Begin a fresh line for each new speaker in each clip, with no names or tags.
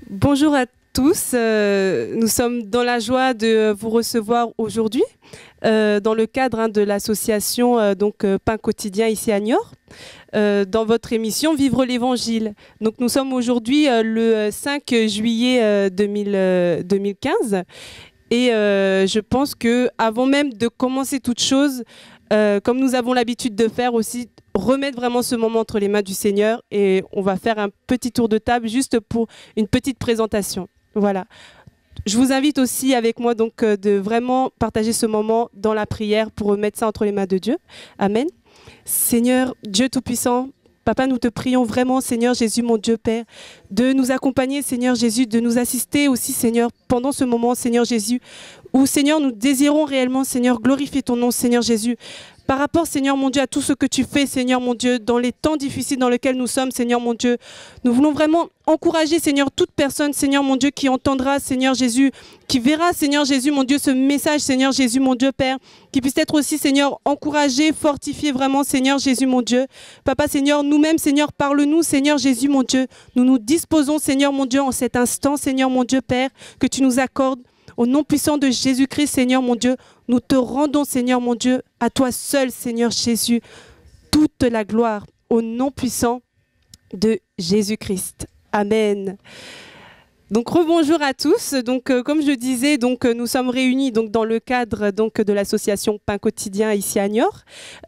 Bonjour à tous, nous sommes dans la joie de vous recevoir aujourd'hui dans le cadre de l'association Pain Quotidien ici à Niort, dans votre émission Vivre l'Évangile. Donc nous sommes aujourd'hui le 5 juillet 2015 et je pense que avant même de commencer toute chose, comme nous avons l'habitude de faire aussi, remettre vraiment ce moment entre les mains du Seigneur, et on va faire un petit tour de table juste pour une petite présentation. Voilà. Je vous invite aussi avec moi de vraiment partager ce moment dans la prière pour remettre ça entre les mains de Dieu. Amen. Seigneur, Dieu Tout-Puissant, Papa, nous te prions vraiment, Seigneur Jésus, mon Dieu Père, de nous accompagner, Seigneur Jésus, de nous assister aussi, Seigneur, pendant ce moment, Seigneur Jésus, où, Seigneur, nous désirons réellement, Seigneur, glorifier ton nom, Seigneur Jésus, par rapport, Seigneur mon Dieu, à tout ce que tu fais, Seigneur mon Dieu, dans les temps difficiles dans lesquels nous sommes, Seigneur mon Dieu. Nous voulons vraiment encourager, Seigneur, toute personne, Seigneur mon Dieu, qui entendra, Seigneur Jésus, qui verra, Seigneur Jésus, mon Dieu, ce message, Seigneur Jésus, mon Dieu, Père, qui puisse être aussi, Seigneur, encouragé, fortifié vraiment, Seigneur Jésus, mon Dieu. Papa, Seigneur, nous-mêmes, Seigneur, parle-nous, Seigneur Jésus, mon Dieu. Nous nous disposons, Seigneur mon Dieu, en cet instant, Seigneur mon Dieu, Père, que tu nous accordes. Au nom puissant de Jésus-Christ, Seigneur mon Dieu, nous te rendons, Seigneur mon Dieu, à toi seul, Seigneur Jésus, toute la gloire au nom puissant de Jésus-Christ. Amen. Donc rebonjour à tous. Donc comme je disais, nous sommes réunis dans le cadre de l'association Pain Quotidien ici à Niort.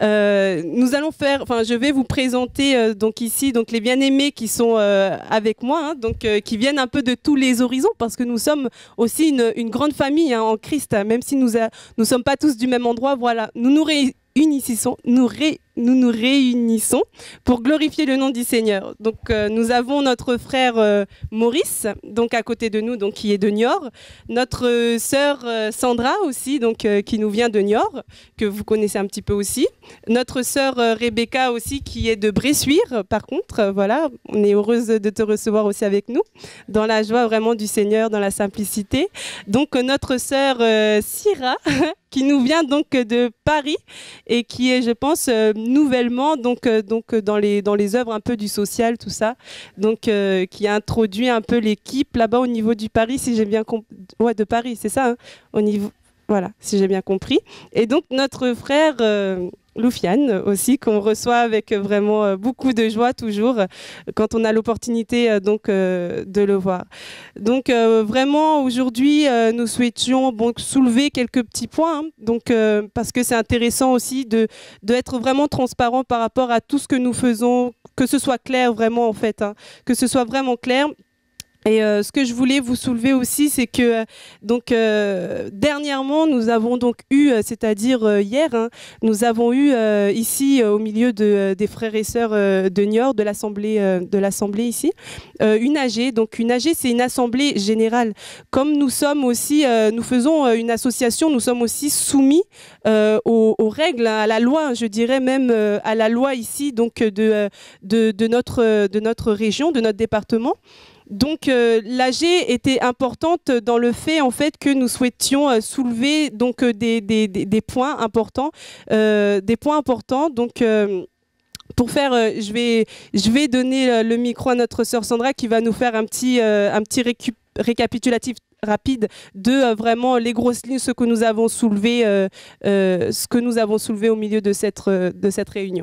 Je vais vous présenter ici les bien-aimés qui sont avec moi, qui viennent un peu de tous les horizons, parce que nous sommes aussi une grande famille en Christ, même si nous sommes pas tous du même endroit. Voilà, nous nous réunissons pour glorifier le nom du Seigneur. Donc nous avons notre frère Maurice, à côté de nous, qui est de Niort, notre sœur Sandra aussi, qui nous vient de Niort, que vous connaissez un petit peu aussi, notre sœur Rebecca aussi, qui est de Bressuire, par contre. Voilà, on est heureuse de te recevoir aussi avec nous, dans la joie vraiment du Seigneur, dans la simplicité. Donc notre sœur Syrah, qui nous vient de Paris et qui est, je pense, nouvellement dans les œuvres un peu du social, tout ça, qui a introduit un peu l'équipe là-bas au niveau du Paris, si j'ai bien compris. Ouais, de Paris, c'est ça, hein, au niveau. Voilà, si j'ai bien compris. Et donc notre frère Loufiane aussi, qu'on reçoit avec vraiment beaucoup de joie toujours quand on a l'opportunité de le voir. Donc vraiment aujourd'hui nous souhaitions soulever quelques petits points, parce que c'est intéressant aussi d'être vraiment transparent par rapport à tout ce que nous faisons, que ce soit clair vraiment en fait, que ce soit vraiment clair. Et ce que je voulais vous soulever aussi, c'est que dernièrement, nous avons eu, c'est-à-dire hier, nous avons eu ici au milieu des frères et sœurs de Niort, de l'assemblée ici, une AG. Donc une AG, c'est une assemblée générale. Comme nous sommes aussi, nous faisons une association, nous sommes aussi soumis aux règles, à la loi, je dirais même à la loi ici, de notre région, de notre département. Donc l'AG était importante dans le fait en fait que nous souhaitions soulever des points importants, pour faire, je vais donner le micro à notre sœur Sandra qui va nous faire un petit récapitulatif rapide de vraiment les grosses lignes, ce que nous avons soulevé au milieu de cette réunion.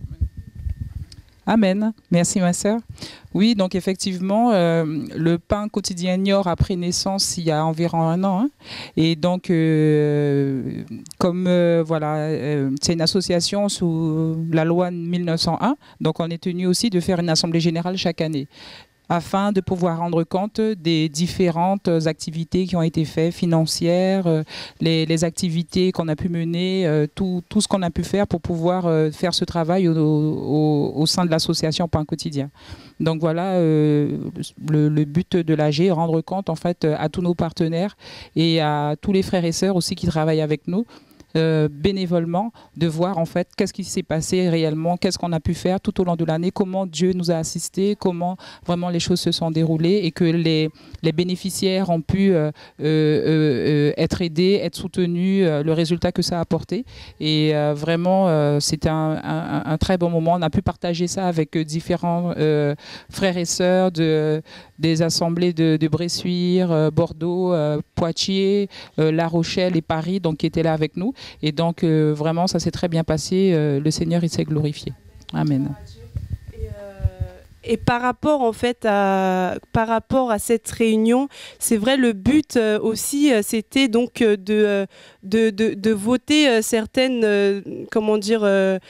Amen. Merci ma sœur. Oui, donc effectivement, le Pain Quotidien Niort a pris naissance il y a environ 1 an. Et donc, c'est une association sous la loi 1901. Donc, on est tenu aussi de faire une assemblée générale chaque année, afin de pouvoir rendre compte des différentes activités qui ont été faites, financières, les activités qu'on a pu mener, tout ce qu'on a pu faire pour pouvoir faire ce travail au sein de l'association Pain Quotidien. Donc voilà, le but de l'AG est rendre compte en fait à tous nos partenaires et à tous les frères et sœurs aussi qui travaillent avec nous, bénévolement, de voir en fait qu'est-ce qui s'est passé réellement, qu'est-ce qu'on a pu faire tout au long de l'année, comment Dieu nous a assistés, comment vraiment les choses se sont déroulées et que les bénéficiaires ont pu être aidés, être soutenus, le résultat que ça a apporté. Et vraiment, c'était un très bon moment. On a pu partager ça avec différents frères et sœurs des assemblées de Bressuire, Bordeaux, Poitiers, La Rochelle et Paris, donc qui étaient là avec nous. Et donc vraiment, ça s'est très bien passé. Le Seigneur, il s'est glorifié. Amen.
Et par rapport en fait à cette réunion, c'est vrai, le but aussi c'était donc de voter certaines comment dire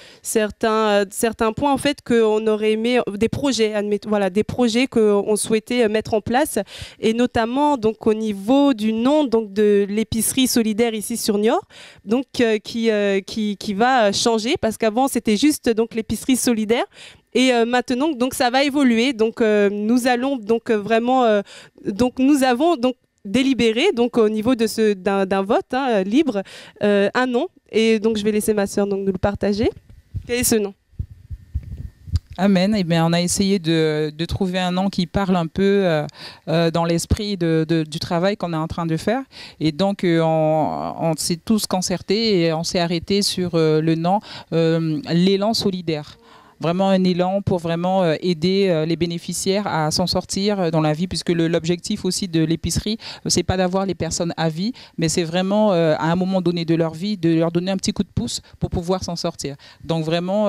certains points en fait qu'on aurait aimé, des projets, voilà, des projets qu'on souhaitait mettre en place, et notamment donc au niveau du nom donc de l'épicerie solidaire ici sur Niort, donc qui va changer, parce qu'avant c'était juste donc l'épicerie solidaire. Et maintenant, donc ça va évoluer. Donc nous allons donc vraiment, donc nous avons donc délibéré donc au niveau de d'un vote libre un nom. Et donc je vais laisser ma sœur donc nous le partager. Quel est ce nom?
Amen. Eh bien, on a essayé de trouver un nom qui parle un peu dans l'esprit du travail qu'on est en train de faire. Et donc, on s'est tous concertés et on s'est arrêté sur le nom l'élan solidaire. Vraiment un élan pour vraiment aider les bénéficiaires à s'en sortir dans la vie, puisque l'objectif aussi de l'épicerie, c'est pas d'avoir les personnes à vie, mais c'est vraiment à un moment donné de leur vie, de leur donner un petit coup de pouce pour pouvoir s'en sortir. Donc vraiment,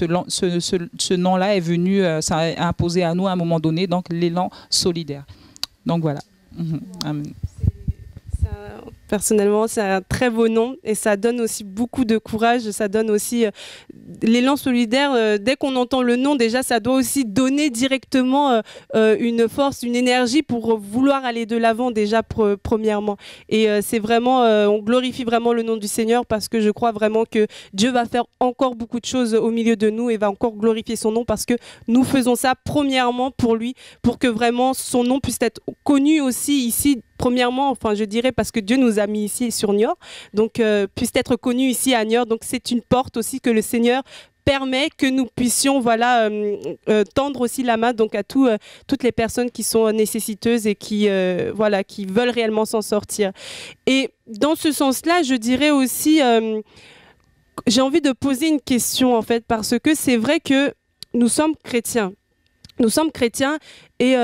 ce nom-là est venu, ça a imposé à nous à un moment donné, donc l'élan solidaire. Donc voilà. Amen.
Personnellement, c'est un très beau nom et ça donne aussi beaucoup de courage. Ça donne aussi l'élan solidaire. Dès qu'on entend le nom, déjà, ça doit aussi donner directement une force, une énergie pour vouloir aller de l'avant déjà premièrement. Et c'est vraiment, on glorifie vraiment le nom du Seigneur, parce que je crois vraiment que Dieu va faire encore beaucoup de choses au milieu de nous et va encore glorifier son nom, parce que nous faisons ça premièrement pour lui, pour que vraiment son nom puisse être connu aussi ici. Premièrement, enfin je dirais, parce que Dieu nous a mis ici sur Niort, donc puisse être connu ici à Niort. Donc c'est une porte aussi que le Seigneur permet que nous puissions voilà tendre aussi la main donc à toutes les personnes qui sont nécessiteuses et qui voilà, qui veulent réellement s'en sortir. Et dans ce sens-là, je dirais aussi, j'ai envie de poser une question en fait, parce que c'est vrai que nous sommes chrétiens. Nous sommes chrétiens et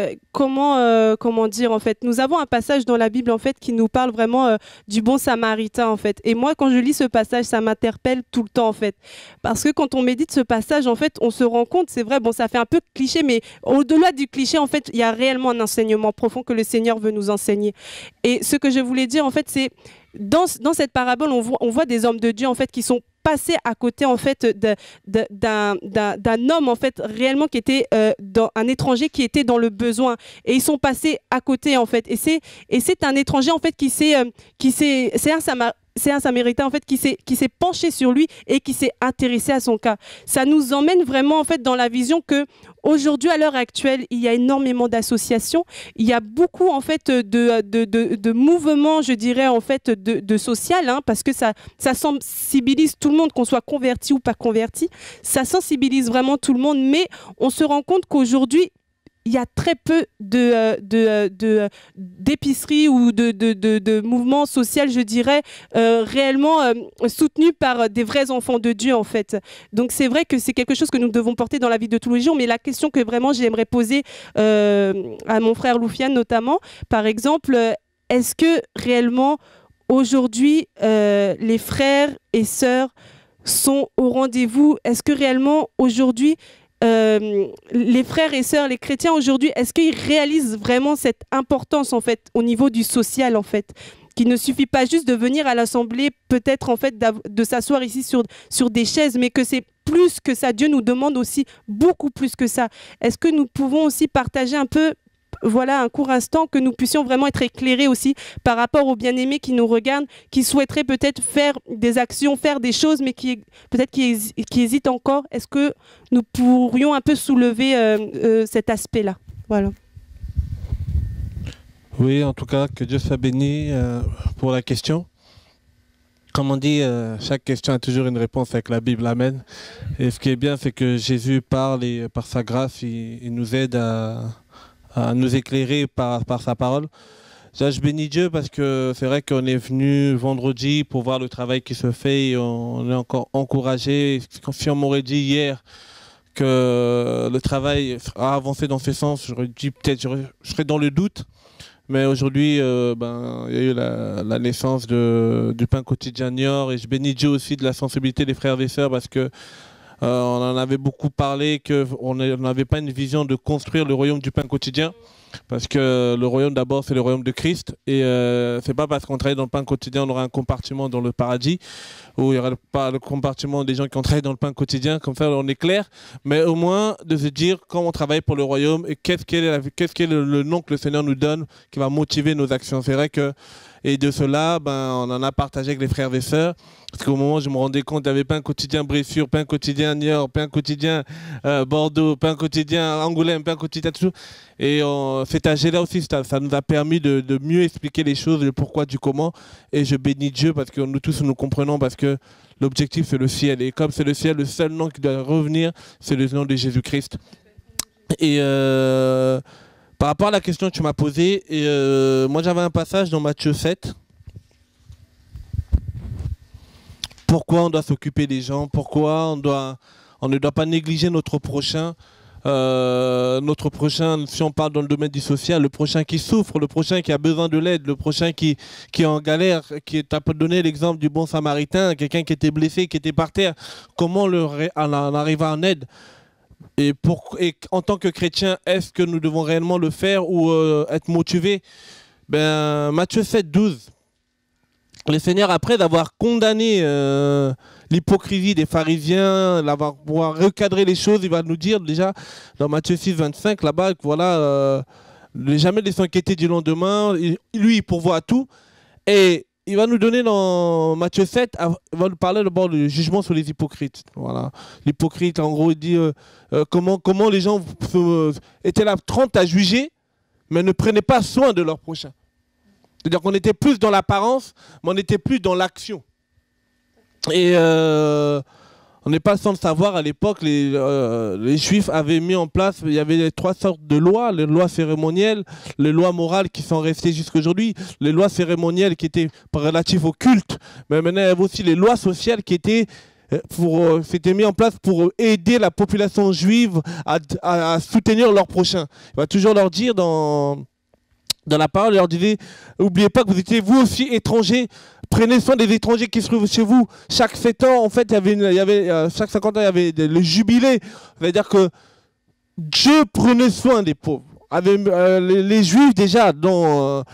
comment dire en fait, nous avons un passage dans la Bible en fait qui nous parle vraiment du bon samaritain en fait. Et moi quand je lis ce passage, ça m'interpelle tout le temps en fait, parce que quand on médite ce passage en fait, on se rend compte, c'est vrai, bon ça fait un peu cliché, mais au-delà du cliché en fait, il y a réellement un enseignement profond que le Seigneur veut nous enseigner. Et ce que je voulais dire en fait, c'est dans cette parabole, on voit des hommes de Dieu en fait qui sont passés à côté en fait d'un homme en fait réellement qui était un étranger qui était dans le besoin, et ils sont passés à côté en fait, et c'est un étranger en fait c'est un Samaritain en fait qui s'est penché sur lui et qui s'est intéressé à son cas. Ça nous emmène vraiment en fait dans la vision que aujourd'hui, à l'heure actuelle, il y a énormément d'associations, il y a beaucoup en fait de mouvements, je dirais en fait de social, parce que ça sensibilise tout le monde, qu'on soit converti ou pas converti, ça sensibilise vraiment tout le monde, mais on se rend compte qu'aujourd'hui il y a très peu d'épiceries ou de mouvements sociaux, je dirais, réellement soutenus par des vrais enfants de Dieu, en fait. Donc, c'est vrai que c'est quelque chose que nous devons porter dans la vie de tous les jours. Mais la question que vraiment j'aimerais poser à mon frère Loufiane, notamment, par exemple, est-ce que réellement, aujourd'hui, les frères et sœurs sont au rendez-vous? Est-ce que réellement, aujourd'hui, les frères et sœurs, les chrétiens aujourd'hui, est-ce qu'ils réalisent vraiment cette importance en fait au niveau du social en fait, qu'il ne suffit pas juste de venir à l'assemblée, peut-être en fait de s'asseoir ici sur des chaises, mais que c'est plus que ça. Dieu nous demande aussi beaucoup plus que ça. Est-ce que nous pouvons aussi partager un peu, voilà, un court instant, que nous puissions vraiment être éclairés aussi par rapport aux bien-aimés qui nous regardent, qui souhaiteraient peut-être faire des actions, faire des choses, mais qui hésitent encore. Est-ce que nous pourrions un peu soulever cet aspect-là? Voilà.
Oui, en tout cas, que Dieu soit béni pour la question. Comme on dit, chaque question a toujours une réponse avec la Bible, amen. Et ce qui est bien, c'est que Jésus parle et par sa grâce, il nous aide à nous éclairer par sa parole. Je bénis Dieu parce que c'est vrai qu'on est venu vendredi pour voir le travail qui se fait et on est encore encouragé. Si on m'aurait dit hier que le travail a avancé dans ce sens, j'aurais dit peut-être je serais dans le doute. Mais aujourd'hui, il y a eu la naissance du pain quotidien Niort et je bénis Dieu aussi de la sensibilité des frères et sœurs parce que on en avait beaucoup parlé, qu'on n'avait pas une vision de construire le royaume du pain quotidien. Parce que le royaume d'abord c'est le royaume de Christ et c'est pas parce qu'on travaille dans le pain quotidien on aura un compartiment dans le paradis où il n'y aura pas le compartiment des gens qui ont travaillé dans le pain quotidien, comme ça on est clair, mais au moins de se dire quand on travaille pour le royaume et qu'est-ce qu'est le nom que le Seigneur nous donne qui va motiver nos actions. C'est vrai que et de cela, on en a partagé avec les frères et sœurs. Parce qu'au moment où je me rendais compte, il y avait pain quotidien Bressuire, pain quotidien Niort, pain quotidien Bordeaux, pain quotidien Angoulême, pain quotidien tout. Et cet âge-là aussi, ça nous a permis de mieux expliquer les choses, le pourquoi du comment. Et je bénis Dieu parce que nous tous nous comprenons parce que l'objectif c'est le ciel. Et comme c'est le ciel, le seul nom qui doit revenir, c'est le nom de Jésus-Christ. Et par rapport à la question que tu m'as posée, moi j'avais un passage dans Matthieu 7. Pourquoi on doit s'occuper des gens? Pourquoi on ne doit pas négliger notre prochain? Si on parle dans le domaine du social, le prochain qui souffre, le prochain qui a besoin de l'aide, le prochain qui est en galère, tu as donné l'exemple du bon samaritain, quelqu'un qui était blessé, qui était par terre, comment on arrive en aide? Et en tant que chrétien, est-ce que nous devons réellement le faire ou être motivés? Matthieu 7, 12. Le Seigneur, après avoir condamné l'hypocrisie des pharisiens, d'avoir recadré les choses, il va nous dire déjà dans Matthieu 6, 25, là-bas, voilà, ne jamais s'inquiéter du lendemain, lui il pourvoit à tout. Et il va nous donner dans Matthieu 7, il va nous parler d'abord du jugement sur les hypocrites. Voilà. L'hypocrite, en gros, il dit comment les gens étaient là 30 à juger, mais ne prenaient pas soin de leur prochain. C'est-à-dire qu'on était plus dans l'apparence, mais on n'était plus dans l'action. Et on n'est pas sans le savoir, à l'époque, les Juifs avaient mis en place, il y avait 3 sortes de lois, les lois cérémonielles, les lois morales qui sont restées jusqu'à aujourd'hui, les lois cérémonielles qui étaient relatives au culte, mais maintenant il y avait aussi les lois sociales qui étaient c'était mis en place pour aider la population juive à soutenir leurs prochains. Il va toujours leur dire dans la parole, il leur disait, n'oubliez pas que vous étiez vous aussi étrangers, prenez soin des étrangers qui se trouvent chez vous. Chaque 7 ans, en fait, chaque 50 ans, il y avait le jubilé. C'est-à-dire que Dieu prenait soin des pauvres. Les Juifs, déjà, dans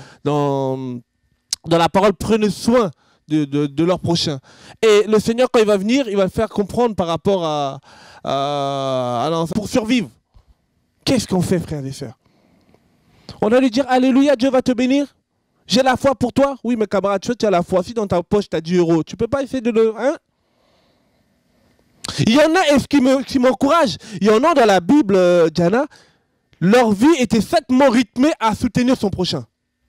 la parole, prenaient soin de leur prochain. Et le Seigneur, quand il va venir, il va le faire comprendre par rapport pour survivre. Qu'est-ce qu'on fait, frères et sœurs? On va lui dire, alléluia, Dieu va te bénir. J'ai la foi pour toi. Oui, mais camarade, tu as la foi. Si dans ta poche, tu as 10 €, tu ne peux pas essayer de le... Hein? Il y en a, et ce qui m'encourage, il y en a dans la Bible, Diana, leur vie était certainement rythmée à soutenir son prochain.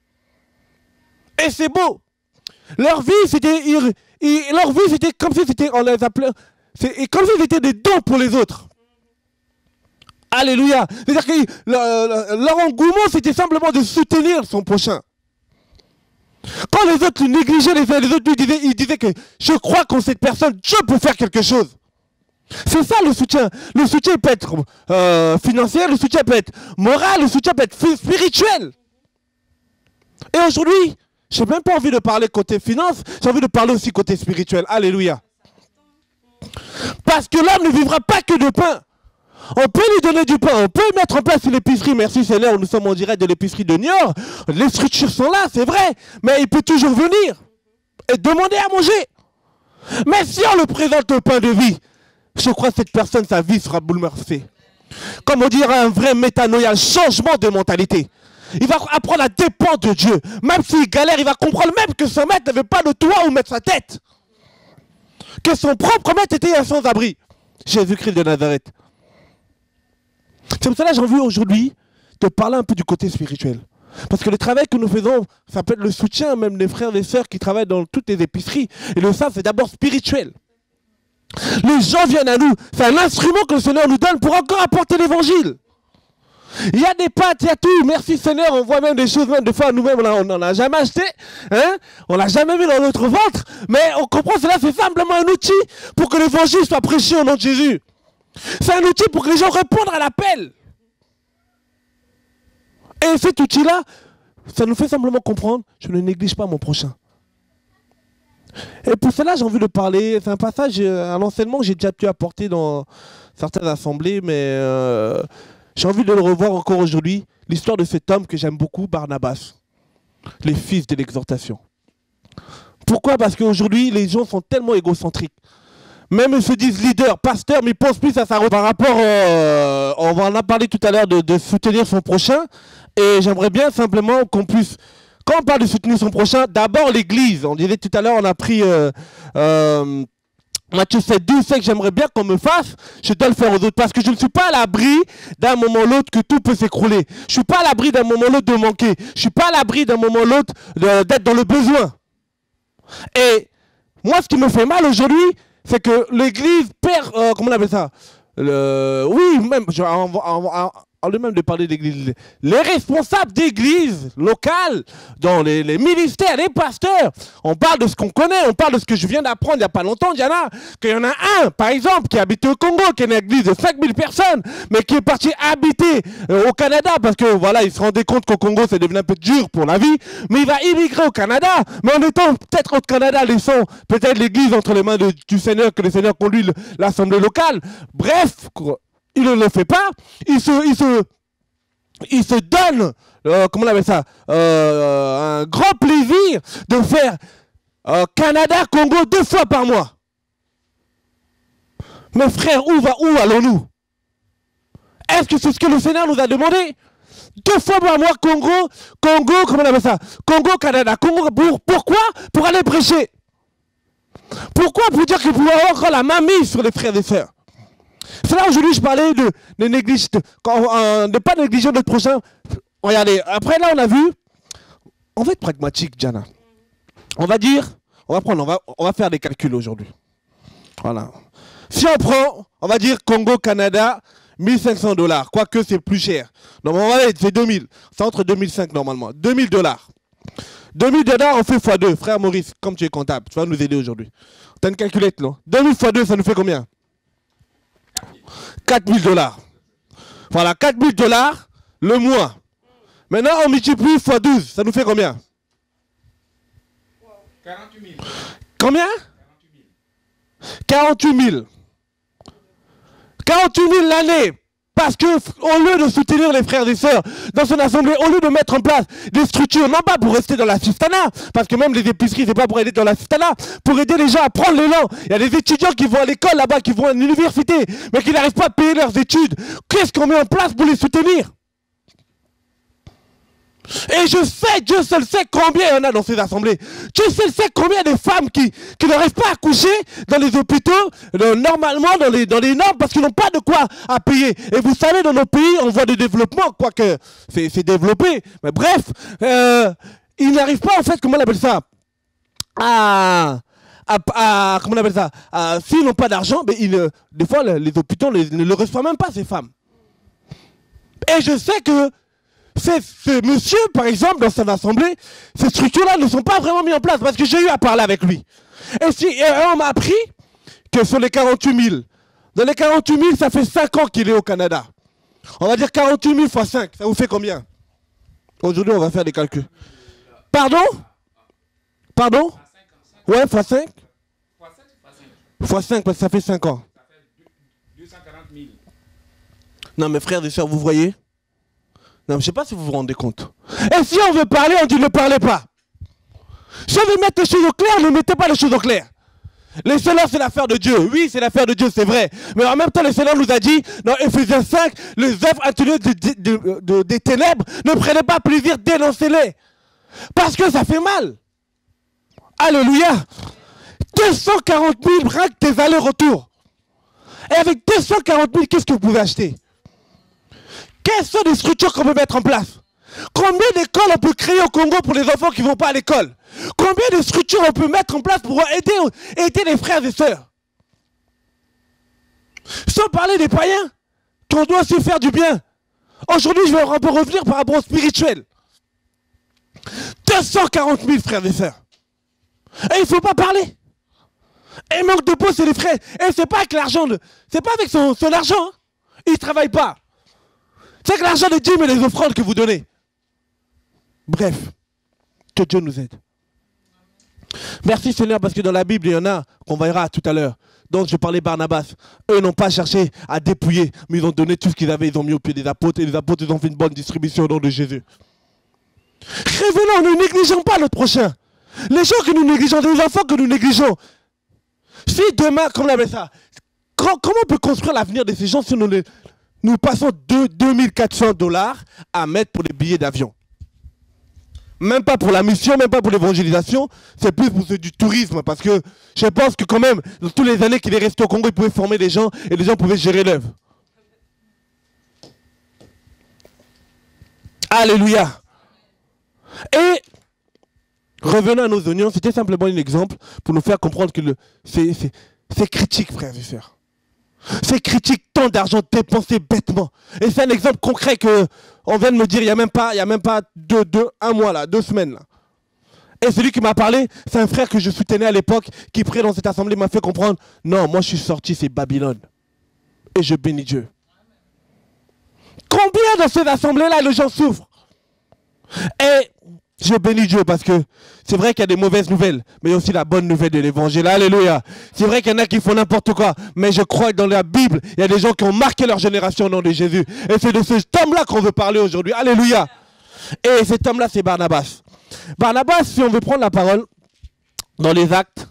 Et c'est beau. Leur vie, c'était comme si c'était, on les appelait, comme si c'était des dons pour les autres. Alléluia. C'est-à-dire que leur engouement, c'était simplement de soutenir son prochain. Quand les autres négligeaient les uns les autres, ils disaient que je crois qu'en cette personne, Dieu peut faire quelque chose. C'est ça le soutien. Le soutien peut être financier, le soutien peut être moral, le soutien peut être spirituel. Et aujourd'hui, je n'ai même pas envie de parler côté finance, j'ai envie de parler aussi côté spirituel. Alléluia. Parce que l'homme ne vivra pas que de pain. On peut lui donner du pain, on peut mettre en place une épicerie. Merci Seigneur, nous sommes en direct de l'épicerie de Niort. Les structures sont là, c'est vrai. Mais il peut toujours venir et demander à manger. Mais si on le présente au pain de vie, je crois que cette personne, sa vie sera bouleversée. Comme on dirait un vrai métanoïa, changement de mentalité. Il va apprendre à dépendre de Dieu. Même s'il galère, il va comprendre même que son maître n'avait pas de toit où mettre sa tête. Que son propre maître était un sans-abri. Jésus-Christ de Nazareth. C'est pour cela que j'ai envie aujourd'hui de parler un peu du côté spirituel. Parce que le travail que nous faisons, ça peut être le soutien même des frères et sœurs qui travaillent dans toutes les épiceries. Et le ça, c'est d'abord spirituel. Les gens viennent à nous. C'est un instrument que le Seigneur nous donne pour encore apporter l'évangile. Il y a des pâtes, il y a tout. Merci Seigneur, on voit même des choses, même des fois nous-mêmes, on n'en a jamais acheté. Hein? On l'a jamais mis dans notre ventre. Mais on comprend, cela c'est simplement un outil pour que l'évangile soit prêché au nom de Jésus. C'est un outil pour que les gens répondent à l'appel. Et cet outil-là, ça nous fait simplement comprendre, je ne néglige pas mon prochain. Et pour cela, j'ai envie de parler, c'est un passage, un enseignement que j'ai déjà pu apporter dans certaines assemblées, mais j'ai envie de le revoir encore aujourd'hui, l'histoire de cet homme que j'aime beaucoup, Barnabas, les fils de l'exhortation. Pourquoi? Parce qu'aujourd'hui, les gens sont tellement égocentriques. Même ils se disent leaders, pasteurs, mais ils pensent plus à ça. Par rapport, on en a parlé tout à l'heure de soutenir son prochain. Et j'aimerais bien simplement qu'on puisse, quand on parle de soutenir son prochain, d'abord l'église. On disait tout à l'heure, on a pris Matthieu 7, 12, c'est que j'aimerais bien qu'on me fasse, je dois le faire aux autres. Parce que je ne suis pas à l'abri d'un moment ou l'autre que tout peut s'écrouler. Je ne suis pas à l'abri d'un moment ou l'autre de manquer. Je ne suis pas à l'abri d'un moment ou l'autre d'être dans le besoin. Et moi, ce qui me fait mal aujourd'hui, c'est que l'église perd, comment on appelle ça, oui, même, en lieu même de parler d'église, les responsables d'église locales, dans les ministères, les pasteurs, on parle de ce qu'on connaît, on parle de ce que je viens d'apprendre il n'y a pas longtemps, Diana, qu'il y en a un, par exemple, qui habite au Congo, qui est une église de 5000 personnes, mais qui est parti habiter au Canada, parce que voilà, il se rendait compte qu'au Congo, c'est devenu un peu dur pour la vie, mais il va immigrer au Canada, mais en étant peut-être au Canada, laissant peut-être l'église entre les mains du Seigneur, que le Seigneur conduit l'assemblée locale, bref, il ne le fait pas, il se donne, comment on appelle ça, un grand plaisir de faire Canada-Congo 2 fois par mois. Mes frères, où allons-nous? Est-ce que c'est ce que le Seigneur nous a demandé? 2 fois par mois, Congo, comment on appelle ça, Congo-Canada, Congo, pourquoi? Pour aller prêcher. Pourquoi? Pour dire qu'il pouvait avoir encore la main mise sur les frères et sœurs. C'est là aujourd'hui je parlais de pas négliger notre prochain. Regardez, après là on a vu, on va être pragmatique, Diana. On va dire, on va faire des calculs aujourd'hui. Voilà. Si on prend, on va dire Congo, Canada, $1500, quoique c'est plus cher. Normalement c'est 2000, c'est entre 2005 normalement, $2000. $2000 on fait x2, frère Maurice, comme tu es comptable, tu vas nous aider aujourd'hui. Tu as une calculette là. 2000 x2 ça nous fait combien? $4000. Voilà, $4000 le mois. Maintenant, on multiplie x 12. Ça nous fait combien?
48 000.
Combien? 48 000. 48 000 l'année. Parce que au lieu de soutenir les frères et sœurs dans son assemblée, au lieu de mettre en place des structures, non pas pour rester dans la cistana, parce que même les épiceries, c'est pas pour aider dans la cistana, pour aider les gens à prendre l'élan. Il y a des étudiants qui vont à l'école là-bas, qui vont à l'université, mais qui n'arrivent pas à payer leurs études. Qu'est-ce qu'on met en place pour les soutenir? Et je sais, Dieu seul sait combien il y en a dans ces assemblées. Dieu seul sait combien de femmes qui n'arrivent pas à coucher dans les hôpitaux, normalement dans les normes, parce qu'ils n'ont pas de quoi à payer. Et vous savez, dans nos pays, on voit des développements, quoique c'est développé. Mais bref, ils n'arrivent pas, en fait, comment on appelle ça, comment on appelle ça, s'ils n'ont pas d'argent, des fois, les hôpitaux ne le reçoivent même pas, ces femmes. Et je sais que ce monsieur, par exemple, dans son assemblée, ces structures-là ne sont pas vraiment mises en place parce que j'ai eu à parler avec lui. Et on m'a appris que sur les 48 000, dans les 48 000, ça fait 5 ans qu'il est au Canada. On va dire 48 000 fois 5, ça vous fait combien? Aujourd'hui, on va faire des calculs. Pardon? Pardon? Ouais, fois 5? Fois 5, parce que ça fait 5 ans.
Ça fait 240 000.
Non, mes frères et sœurs, vous voyez? Non, je ne sais pas si vous vous rendez compte. Et si on veut parler, on dit ne parlez pas. Si on veut mettre les choses au clair, ne mettez pas les choses au clair. Les Seigneurs, c'est l'affaire de Dieu. Oui, c'est l'affaire de Dieu, c'est vrai. Mais en même temps, le Seigneur nous a dit, dans Éphésiens 5, les œuvres intérieures des ténèbres, ne prenez pas plaisir, dénoncez-les. Parce que ça fait mal. Alléluia. 240 000 braques tes allers-retours. Et avec 240 000, qu'est-ce que vous pouvez acheter? Quelles sont les structures qu'on peut mettre en place? Combien d'écoles on peut créer au Congo pour les enfants qui ne vont pas à l'école? Combien de structures on peut mettre en place pour aider les frères et sœurs? Sans parler des païens, qu'on doit se faire du bien. Aujourd'hui, je vais un peu revenir par rapport au spirituel. 240 000 frères et sœurs. Et il ne faut pas parler. Et manque de peau, c'est les frères. Et c'est pas avec l'argent, c'est pas avec son argent. Hein. Il ne travaille pas. C'est avec l'argent des dîmes et les offrandes que vous donnez. Bref, que Dieu nous aide. Merci Seigneur, parce que dans la Bible, il y en a qu'on verra tout à l'heure. Donc je parlais Barnabas. Eux n'ont pas cherché à dépouiller, mais ils ont donné tout ce qu'ils avaient, ils ont mis au pied des apôtres, et les apôtres ils ont fait une bonne distribution au nom de Jésus. Révélons, ne négligeons pas notre prochain. Les gens que nous négligeons, les enfants que nous négligeons. Si demain, comment on appelle ça, comment on peut construire l'avenir de ces gens si nous passons 2400 $ à mettre pour les billets d'avion? Même pas pour la mission, même pas pour l'évangélisation, c'est plus pour du tourisme. Parce que je pense que quand même, dans toutes les années qu'il est resté au Congo, il pouvait former des gens et les gens pouvaient gérer l'œuvre. Alléluia. Et revenons à nos oignons, c'était simplement un exemple pour nous faire comprendre que c'est critique, frères et sœurs. C'est critique, tant d'argent dépensé bêtement. Et c'est un exemple concret que on vient de me dire il n'y a même pas un mois là, 2 semaines là. Et celui qui m'a parlé, c'est un frère que je soutenais à l'époque, qui priait dans cette assemblée, m'a fait comprendre, non, moi je suis sorti, c'est Babylone. Et je bénis Dieu. Combien dans cette assemblée-là, les gens souffrent? Et je bénis Dieu parce que c'est vrai qu'il y a des mauvaises nouvelles, mais il y a aussi la bonne nouvelle de l'évangile. Alléluia. C'est vrai qu'il y en a qui font n'importe quoi, mais je crois que dans la Bible, il y a des gens qui ont marqué leur génération au nom de Jésus. Et c'est de cet homme-là qu'on veut parler aujourd'hui. Alléluia. Et cet homme-là, c'est Barnabas. Barnabas, si on veut prendre la parole dans les Actes,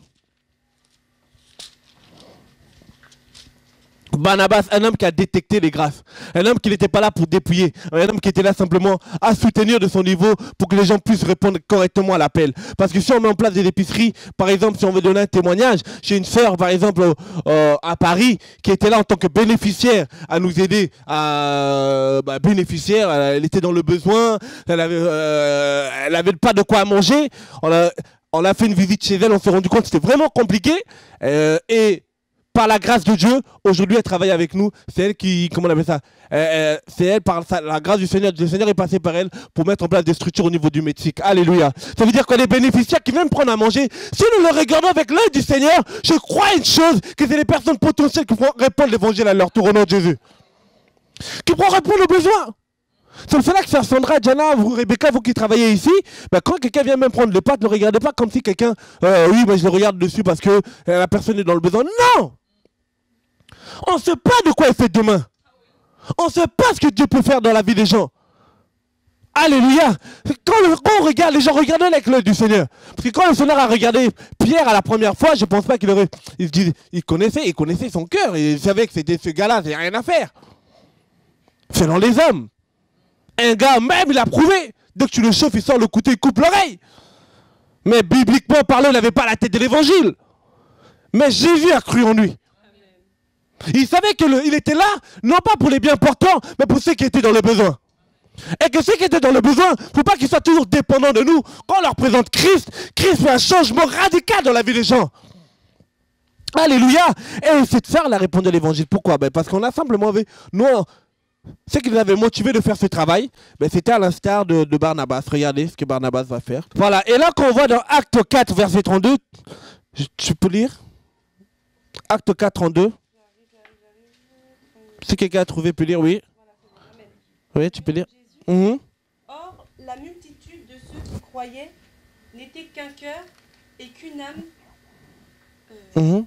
Barnabas, un homme qui a détecté les grâces, un homme qui n'était pas là pour dépouiller, un homme qui était là simplement à soutenir de son niveau pour que les gens puissent répondre correctement à l'appel. Parce que si on met en place des épiceries, par exemple, si on veut donner un témoignage, j'ai une sœur, par exemple, à Paris, qui était là en tant que bénéficiaire à nous aider, bénéficiaire, elle était dans le besoin, elle avait pas de quoi manger, on a fait une visite chez elle, on s'est rendu compte que c'était vraiment compliqué, et par la grâce de Dieu, aujourd'hui elle travaille avec nous. C'est elle qui, comment on appelle ça, c'est elle, par la grâce du Seigneur, le Seigneur est passé par elle pour mettre en place des structures au niveau du Mexique. Alléluia. Ça veut dire qu'on est bénéficiaires qui viennent prendre à manger. Si nous le regardons avec l'œil du Seigneur, je crois une chose, que c'est les personnes potentielles qui pourront répondre l'évangile à leur tour au nom de Jésus. Qui pourront répondre aux besoins. C'est pour cela que Sœur Sandra, Diana, vous, Rebecca, vous qui travaillez ici, quand quelqu'un vient même prendre le pas, ne le regardez pas comme si quelqu'un, oui, mais je le regarde dessus parce que la personne est dans le besoin. Non! On ne sait pas de quoi il fait demain. On ne sait pas ce que Dieu peut faire dans la vie des gens. Alléluia. Quand on regarde, les gens regardent avec l'œil du Seigneur. Parce que quand le Seigneur a regardé Pierre à la première fois, je ne pense pas qu'il aurait... Il connaissait son cœur. Il savait que c'était ce gars-là, il n'y a rien à faire. Selon les hommes. Un gars, même, il a prouvé. Dès que tu le chauffes, il sort le couteau, il coupe l'oreille. Mais bibliquement parlant, il n'avait pas la tête de l'évangile. Mais Jésus a cru en lui. Il savait qu'il était là, non pas pour les bien portants, mais pour ceux qui étaient dans le besoin. Et que ceux qui étaient dans le besoin, il ne faut pas qu'ils soient toujours dépendants de nous. Quand on leur présente Christ, Christ fait un changement radical dans la vie des gens. Alléluia. Et cette sœur, elle a répondu à l'évangile. Pourquoi? Parce qu'on a simplement vu, nous, ce qui nous avait motivé de faire ce travail, c'était à l'instar de Barnabas. Regardez ce que Barnabas va faire. Voilà. Et là, quand on voit dans Acte 4, verset 32, tu peux lire? Acte 4, 32. Si quelqu'un a trouvé, peut lire, oui. Oui, tu peux lire.
Or, la multitude de ceux qui croyaient n'était qu'un cœur et qu'une âme.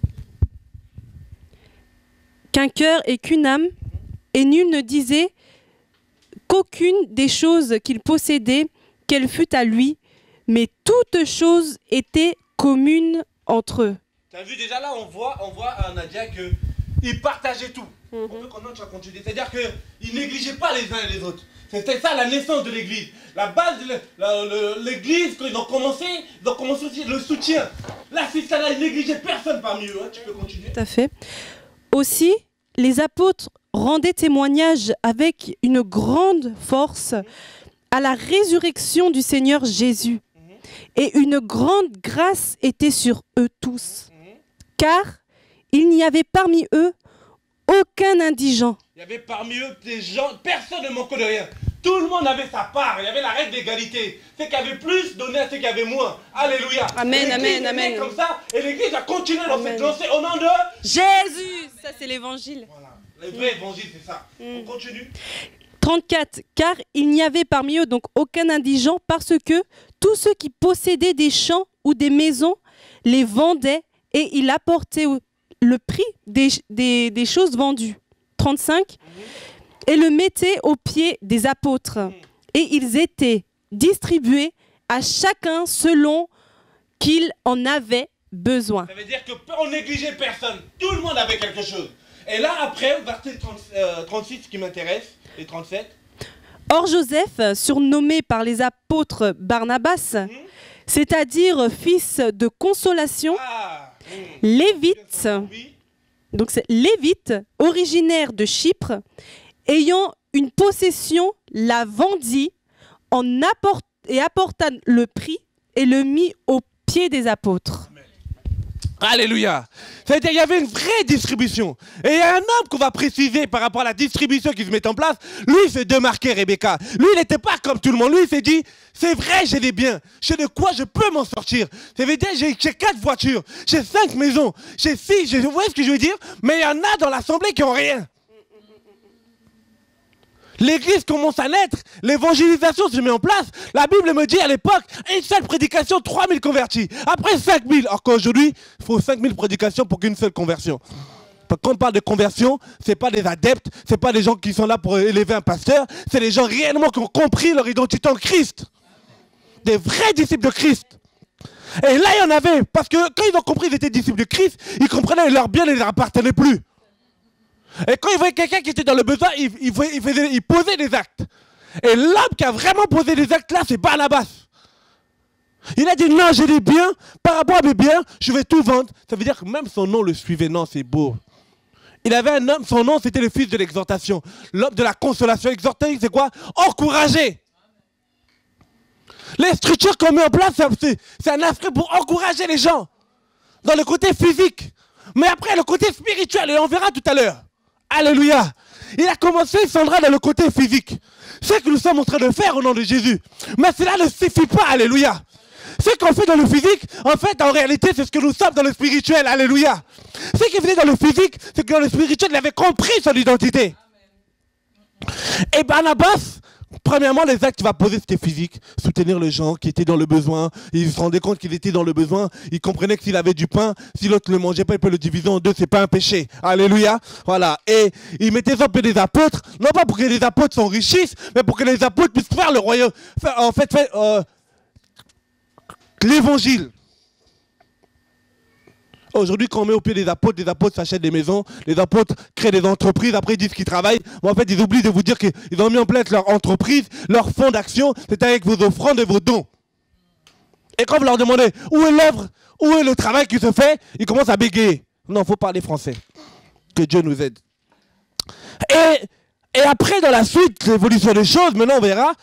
Qu'un cœur et qu'une âme, et nul ne disait qu'aucune des choses qu'il possédait, qu'elle fût à lui, mais toutes choses étaient communes entre eux.
Tu as vu déjà là, on voit à Nadia qu'ils partageaient tout. On peut continuer. C'est-à-dire qu'ils ne négligeaient pas les uns et les autres. C'était ça la naissance de l'église. La base de l'église, quand ils ont commencé aussi le soutien. Là, c'est ça, là, ils négligeaient personne parmi eux. Hein. Tu peux continuer.
Tout à fait. Aussi, les apôtres rendaient témoignage avec une grande force à la résurrection du Seigneur Jésus. Et une grande grâce était sur eux tous. Car il n'y avait parmi eux aucun indigent.
Il y avait parmi eux des gens, personne ne manquait de rien. Tout le monde avait sa part, il y avait la règle d'égalité. Ceux qui avaient plus donnaient à ceux qui avaient moins. Alléluia.
Amen, amen, amen.
Comme ça, et l'église a continué dans cette lancée au nom de
Jésus. Ça, c'est l'évangile.
Voilà. Le vrai évangile, c'est ça. On continue.
34. Car il n'y avait parmi eux donc aucun indigent, parce que tous ceux qui possédaient des champs ou des maisons les vendaient et il apportait le prix des choses vendues. 35. Et le mettaient aux pieds des apôtres. Et ils étaient distribués à chacun selon qu'il en avait besoin.
Ça veut dire qu'on négligeait personne. Tout le monde avait quelque chose. Et là, après, verset 36 qui m'intéresse, et 37.
Or Joseph, surnommé par les apôtres Barnabas, c'est-à-dire fils de consolation, lévite, donc c'est lévite, originaire de Chypre, ayant une possession, la vendit et apporta le prix et le mit aux pieds des apôtres.
Alléluia. C'est-à-dire qu'il y avait une vraie distribution. Et il y a un homme qu'on va préciser par rapport à la distribution qui se met en place. Lui, il s'est démarqué, Rebecca. Lui, il n'était pas comme tout le monde. Lui, il s'est dit, c'est vrai, j'ai des biens. J'ai de quoi je peux m'en sortir. Ça veut dire, j'ai 4 voitures. J'ai 5 maisons. J'ai 6. Vous voyez ce que je veux dire? Mais il y en a dans l'assemblée qui n'ont rien. L'église commence à naître, l'évangélisation se met en place. La Bible me dit à l'époque, une seule prédication, 3000 convertis. Après 5000, alors qu'aujourd'hui, il faut 5000 prédications pour qu'une seule conversion. Quand on parle de conversion, ce n'est pas des adeptes, ce n'est pas des gens qui sont là pour élever un pasteur, c'est des gens réellement qui ont compris leur identité en Christ. Des vrais disciples de Christ. Et là, il y en avait, parce que quand ils ont compris qu'ils étaient disciples de Christ, ils comprenaient que leur bien ne leur appartenait plus. Et quand il voyait quelqu'un qui était dans le besoin, il posait des actes. Et l'homme qui a vraiment posé des actes là, c'est Barnabas. Il a dit non, j'ai des biens, par rapport à mes biens, je vais tout vendre. Ça veut dire que même son nom le suivait. Non, c'est beau. Il avait un homme, son nom c'était le fils de l'exhortation. L'homme de la consolation. Exhorter, c'est quoi? Encourager. Les structures qu'on met en place, c'est un aspect pour encourager les gens. Dans le côté physique. Mais après, le côté spirituel, et on verra tout à l'heure. Alléluia. Il a commencé, Sandra, dans le côté physique. C'est ce que nous sommes en train de faire au nom de Jésus. Mais cela ne suffit pas. Alléluia. Ce qu'on fait dans le physique, en fait, en réalité, c'est ce que nous sommes dans le spirituel. Alléluia. Ce qui faisait dans le physique, c'est que dans le spirituel, il avait compris son identité. Et Barnabas, premièrement, les actes qu'il va poser, c'était physique. Soutenir les gens qui étaient dans le besoin. Il se rendait compte qu'il était dans le besoin. Il comprenait que s'il avait du pain, si l'autre ne le mangeait pas, il peut le diviser en deux. C'est pas un péché. Alléluia. Voilà. Et il mettait ça peu des apôtres. Non pas pour que les apôtres s'enrichissent, mais pour que les apôtres puissent faire le royaume. En fait, l'évangile. Aujourd'hui, quand on met au pied des apôtres s'achètent des maisons, les apôtres créent des entreprises, après ils disent qu'ils travaillent. Mais en fait, ils oublient de vous dire qu'ils ont mis en place leur entreprise, leur fonds d'action, c'est avec vos offrandes et vos dons. Et quand vous leur demandez où est l'œuvre, où est le travail qui se fait, ils commencent à bégayer. Non, il faut parler français. Que Dieu nous aide. Et après, dans la suite, l'évolution des choses, maintenant on verra,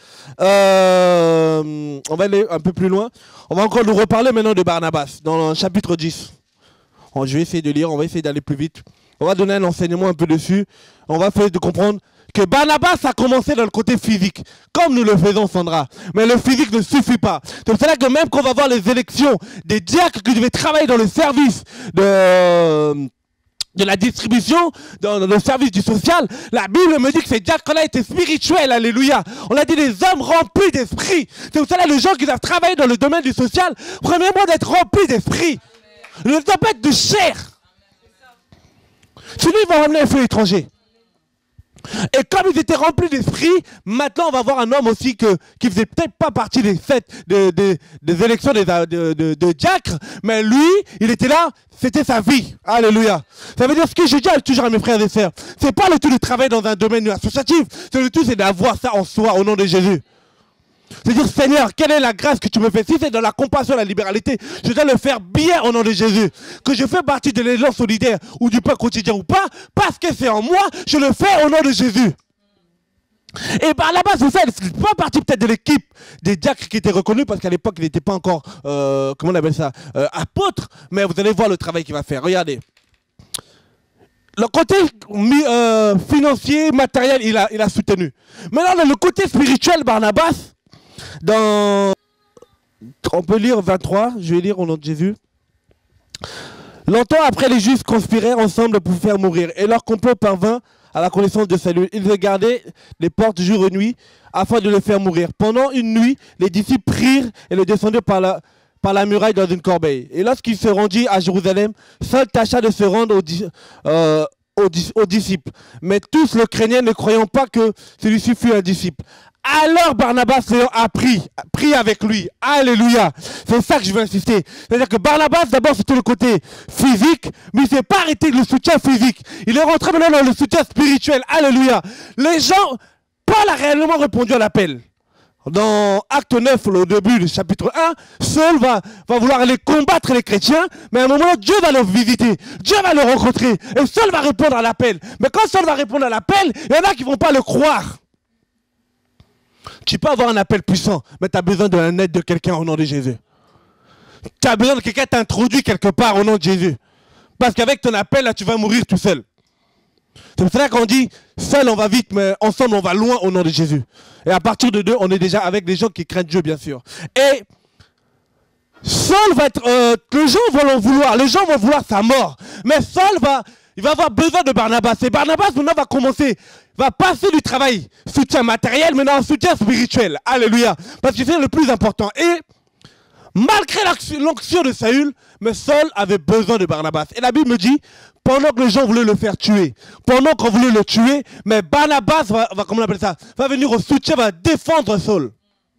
on va aller un peu plus loin. On va encore nous reparler maintenant de Barnabas, dans le chapitre 10. Je vais essayer de lire, on va essayer d'aller plus vite. On va donner un enseignement un peu dessus. On va essayer de comprendre que Barnabas a commencé dans le côté physique, comme nous le faisons, Sandra. Mais le physique ne suffit pas. C'est pour cela que même quand on va voir les élections des diacres qui devaient travailler dans le service de la distribution, dans le service du social, la Bible me dit que ces diacres-là étaient spirituels, alléluia. On a dit des hommes remplis d'esprit. C'est pour cela que les gens qui doivent travailler dans le domaine du social, premièrement d'être remplis d'esprit. Ne doit pas être de chair. Sinon, il va ramener un feu étranger. Et comme ils étaient remplis d'esprit, maintenant on va voir un homme aussi qui faisait peut-être pas partie des fêtes, des élections de diacres, mais lui, il était là, c'était sa vie. Alléluia. Ça veut dire ce que je dis toujours à mes frères et sœurs. C'est pas le tout de travailler dans un domaine associatif, le tout c'est d'avoir ça en soi au nom de Jésus. C'est dire, Seigneur, quelle est la grâce que tu me fais? Si c'est dans la compassion et la libéralité, je dois le faire bien au nom de Jésus. Que je fais partie de l'élan solidaire ou du pain quotidien ou pas, parce que c'est en moi, je le fais au nom de Jésus. Et Barnabas, c'est ça, il ne fait pas partie peut-être de l'équipe des diacres qui étaient reconnus parce qu'à l'époque, il n'était pas encore, comment on appelle ça, apôtre. Mais vous allez voir le travail qu'il va faire. Regardez. Le côté financier, matériel, il a soutenu. Maintenant, le côté spirituel, Barnabas, on peut lire 23, je vais lire au nom de Jésus. Longtemps après, les Juifs conspirèrent ensemble pour faire mourir, et leur complot parvint à la connaissance de salut. Ils regardaient les portes jour et nuit afin de le faire mourir. Pendant une nuit, les disciples prirent et le descendirent par la muraille dans une corbeille. Et lorsqu'il se rendit à Jérusalem, Saul tâcha de se rendre aux disciples. Mais tous le craignaient, ne croyant pas que celui-ci fût un disciple. Alors Barnabas a pris avec lui. Alléluia. C'est ça que je veux insister. C'est-à-dire que Barnabas, d'abord, c'était le côté physique, mais il ne s'est pas arrêté le soutien physique. Il est rentré maintenant dans le soutien spirituel. Alléluia. Les gens, Paul a réellement répondu à l'appel. Dans Acte 9, au début du chapitre 1, Saul va vouloir aller combattre les chrétiens, mais à un moment, Dieu va le visiter, Dieu va le rencontrer, et Saul va répondre à l'appel. Mais quand Saul va répondre à l'appel, il y en a qui ne vont pas le croire. Tu peux avoir un appel puissant, mais tu as besoin de l'aide de quelqu'un au nom de Jésus. Tu as besoin de quelqu'un qui t'introduit quelque part au nom de Jésus. Parce qu'avec ton appel, là, tu vas mourir tout seul. C'est pour ça qu'on dit, seul on va vite, mais ensemble on va loin au nom de Jésus. Et à partir de deux, on est déjà avec des gens qui craignent Dieu, bien sûr. Et Saul va être... les gens vont vouloir sa mort. Mais Saul il va avoir besoin de Barnabas. Et Barnabas maintenant va passer du travail, soutien matériel, maintenant un soutien spirituel. Alléluia. Parce que c'est le plus important. Et malgré l'onction de Saül, mais Saul avait besoin de Barnabas. Et la Bible me dit, pendant que les gens voulaient le faire tuer, pendant qu'on voulait le tuer, mais Barnabas comment on appelle ça, va venir au soutien, va défendre Saul.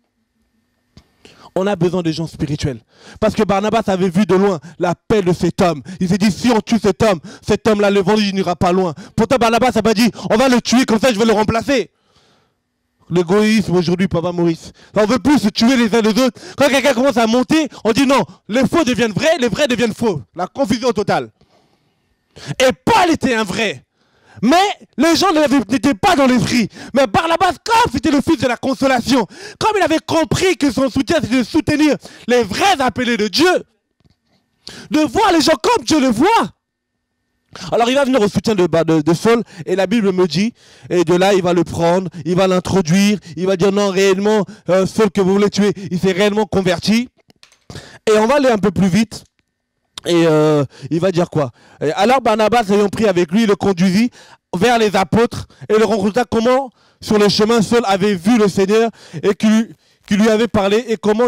On a besoin de gens spirituels. Parce que Barnabas avait vu de loin l'appel de cet homme. Il s'est dit, si on tue cet homme-là, l'évangile n'ira pas loin. Pourtant, Barnabas n'a pas dit, on va le tuer, comme ça je vais le remplacer. L'égoïsme aujourd'hui, Papa Maurice. On veut plus se tuer les uns les autres. Quand quelqu'un commence à monter, on dit non, les faux deviennent vrais, les vrais deviennent faux. La confusion totale. Et Paul était un vrai. Mais les gens n'étaient pas dans l'esprit. Mais Barnabas, comme c'était le fils de la consolation, comme il avait compris que son soutien c'était de soutenir les vrais appelés de Dieu, de voir les gens comme Dieu le voit. Alors il va venir au soutien de Saul, et la Bible me dit, et de là il va le prendre, il va l'introduire, il va dire non réellement, Saul que vous voulez tuer, il s'est réellement converti. Et on va aller un peu plus vite. Et il va dire quoi? Et alors Barnabas, ayant pris avec lui, le conduisit vers les apôtres et le rencontra comment sur le chemin Saul avait vu le Seigneur et qui lui avait parlé, et comment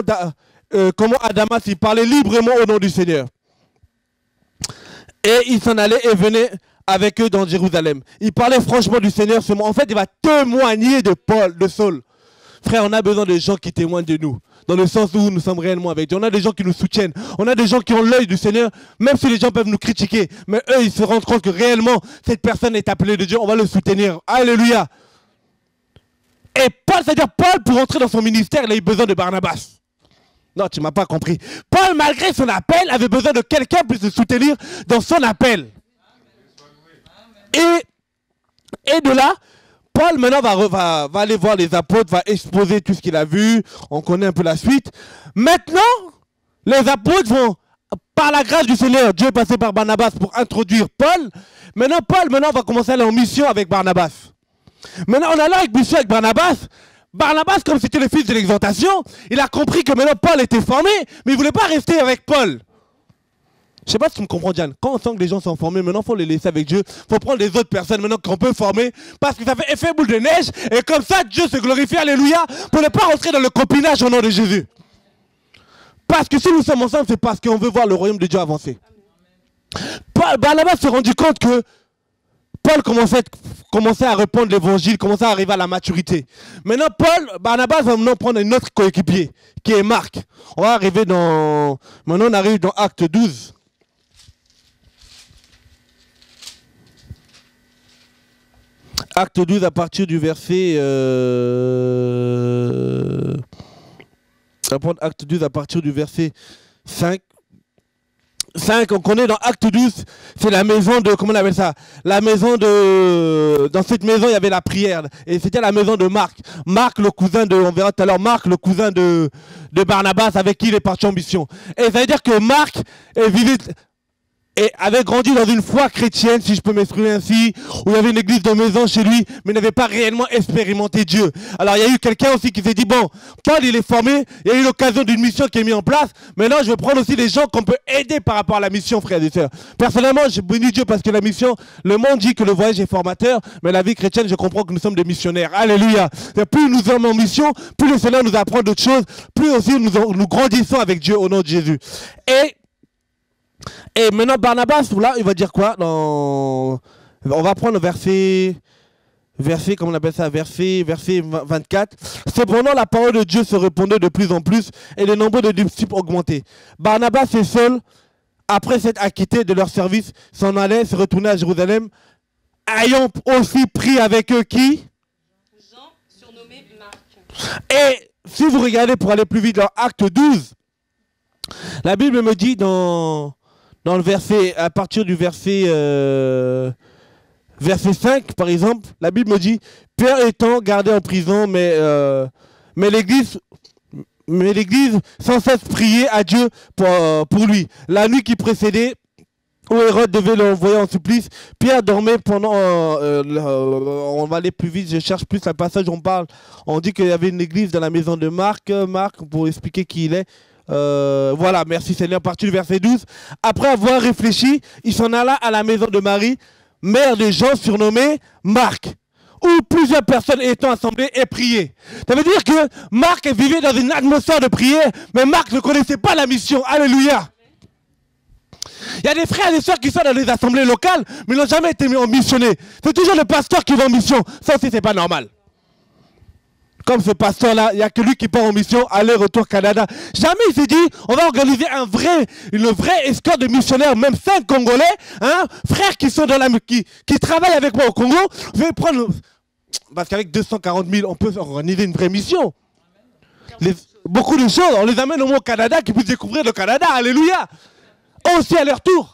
à Damas il parlait librement au nom du Seigneur. Et il s'en allait et venait avec eux dans Jérusalem. Il parlait franchement du Seigneur. En fait, il va témoigner de Saul. Frère, on a besoin de gens qui témoignent de nous. Dans le sens où nous sommes réellement avec Dieu. On a des gens qui nous soutiennent. On a des gens qui ont l'œil du Seigneur. Même si les gens peuvent nous critiquer. Mais eux, ils se rendent compte que réellement, cette personne est appelée de Dieu. On va le soutenir. Alléluia. Et Paul, c'est-à-dire Paul, pour entrer dans son ministère, il a eu besoin de Barnabas. Non, tu ne m'as pas compris. Paul, malgré son appel, avait besoin de quelqu'un pour se soutenir dans son appel. Et de là, Paul maintenant va aller voir les apôtres, va exposer tout ce qu'il a vu. On connaît un peu la suite. Maintenant, les apôtres vont, par la grâce du Seigneur, Dieu est passé par Barnabas pour introduire Paul. Maintenant, Paul va commencer à aller en mission avec Barnabas. Maintenant, on allait en mission avec Barnabas. Barnabas, comme c'était le fils de l'exhortation, il a compris que maintenant Paul était formé, mais il ne voulait pas rester avec Paul. Je ne sais pas si tu me comprends, Diane. Quand on sent que les gens sont formés, maintenant, il faut les laisser avec Dieu. Il faut prendre les autres personnes maintenant qu'on peut former, parce que ça fait effet boule de neige, et comme ça, Dieu se glorifie, alléluia, pour ne pas rentrer dans le copinage au nom de Jésus. Parce que si nous sommes ensemble, c'est parce qu'on veut voir le royaume de Dieu avancer. Barnabas s'est rendu compte que Paul commençait à répondre l'évangile, commençait à arriver à la maturité. Maintenant, Barnabas va maintenant prendre un autre coéquipier, qui est Marc. Maintenant, on arrive dans Acte 12. Acte 12 à partir du verset... Acte 12 à partir du verset 5. 5, on connaît dans Acte 12, c'est la maison de, comment on appelle ça? La maison de, dans cette maison il y avait la prière, et c'était la maison de Marc. Marc, le cousin de, on verra tout à l'heure, Marc, le cousin de Barnabas, avec qui il est parti en mission. Et ça veut dire que Marc vivait, et avait grandi dans une foi chrétienne, si je peux m'exprimer ainsi, où il y avait une église de maison chez lui, mais n'avait pas réellement expérimenté Dieu. Alors il y a eu quelqu'un aussi qui s'est dit, bon, Paul il est formé, il y a eu l'occasion d'une mission qui est mise en place, maintenant je vais prendre aussi des gens qu'on peut aider par rapport à la mission, frères et sœurs. Personnellement, je bénis Dieu parce que la mission, le monde dit que le voyage est formateur, mais la vie chrétienne, je comprends que nous sommes des missionnaires. Alléluia. Et plus nous sommes en mission, plus le Seigneur nous apprend d'autres choses, plus aussi nous grandissons avec Dieu au nom de Jésus. Et maintenant, Barnabas, là, il va dire quoi dans... On va prendre le verset, comment on appelle ça, verset 24. Cependant, la parole de Dieu se répandait de plus en plus et le nombre de disciples augmentait. Barnabas et Saul, après s'être acquittés de leur service, s'en allaient, se retournaient à Jérusalem, ayant aussi pris avec eux qui?
Jean, surnommé Marc.
Et si vous regardez pour aller plus vite dans Acte 12, la Bible me dit dans le verset, à partir du verset 5, par exemple, la Bible me dit, Pierre étant gardé en prison, mais l'Église sans cesse priait à Dieu pour lui. La nuit qui précédait, où Hérode devait l'envoyer en supplice, Pierre dormait pendant... on va aller plus vite, je cherche plus un passage où on parle. On dit qu'il y avait une église dans la maison de Marc. Marc, pour expliquer qui il est. Voilà, merci Seigneur, à partir du verset 12. Après avoir réfléchi, il s'en alla à la maison de Marie, mère de Jean surnommé Marc, où plusieurs personnes étant assemblées et priaient. Ça veut dire que Marc vivait dans une atmosphère de prière, mais Marc ne connaissait pas la mission. Alléluia. Il y a des frères et des sœurs qui sont dans les assemblées locales, mais n'ont jamais été missionnés. C'est toujours le pasteur qui va en mission. Ça aussi, c'est pas normal. Comme ce pasteur-là, il n'y a que lui qui part en mission, aller-retour Canada. Jamais il s'est dit, on va organiser une vraie escorte de missionnaires, même 5 Congolais, hein, frères qui sont dans qui travaillent avec moi au Congo. Je vais prendre, parce qu'avec 240 000, on peut organiser une vraie mission. Beaucoup de choses, on les amène au moins au Canada, qui puissent découvrir le Canada. Alléluia. Aussi à leur tour.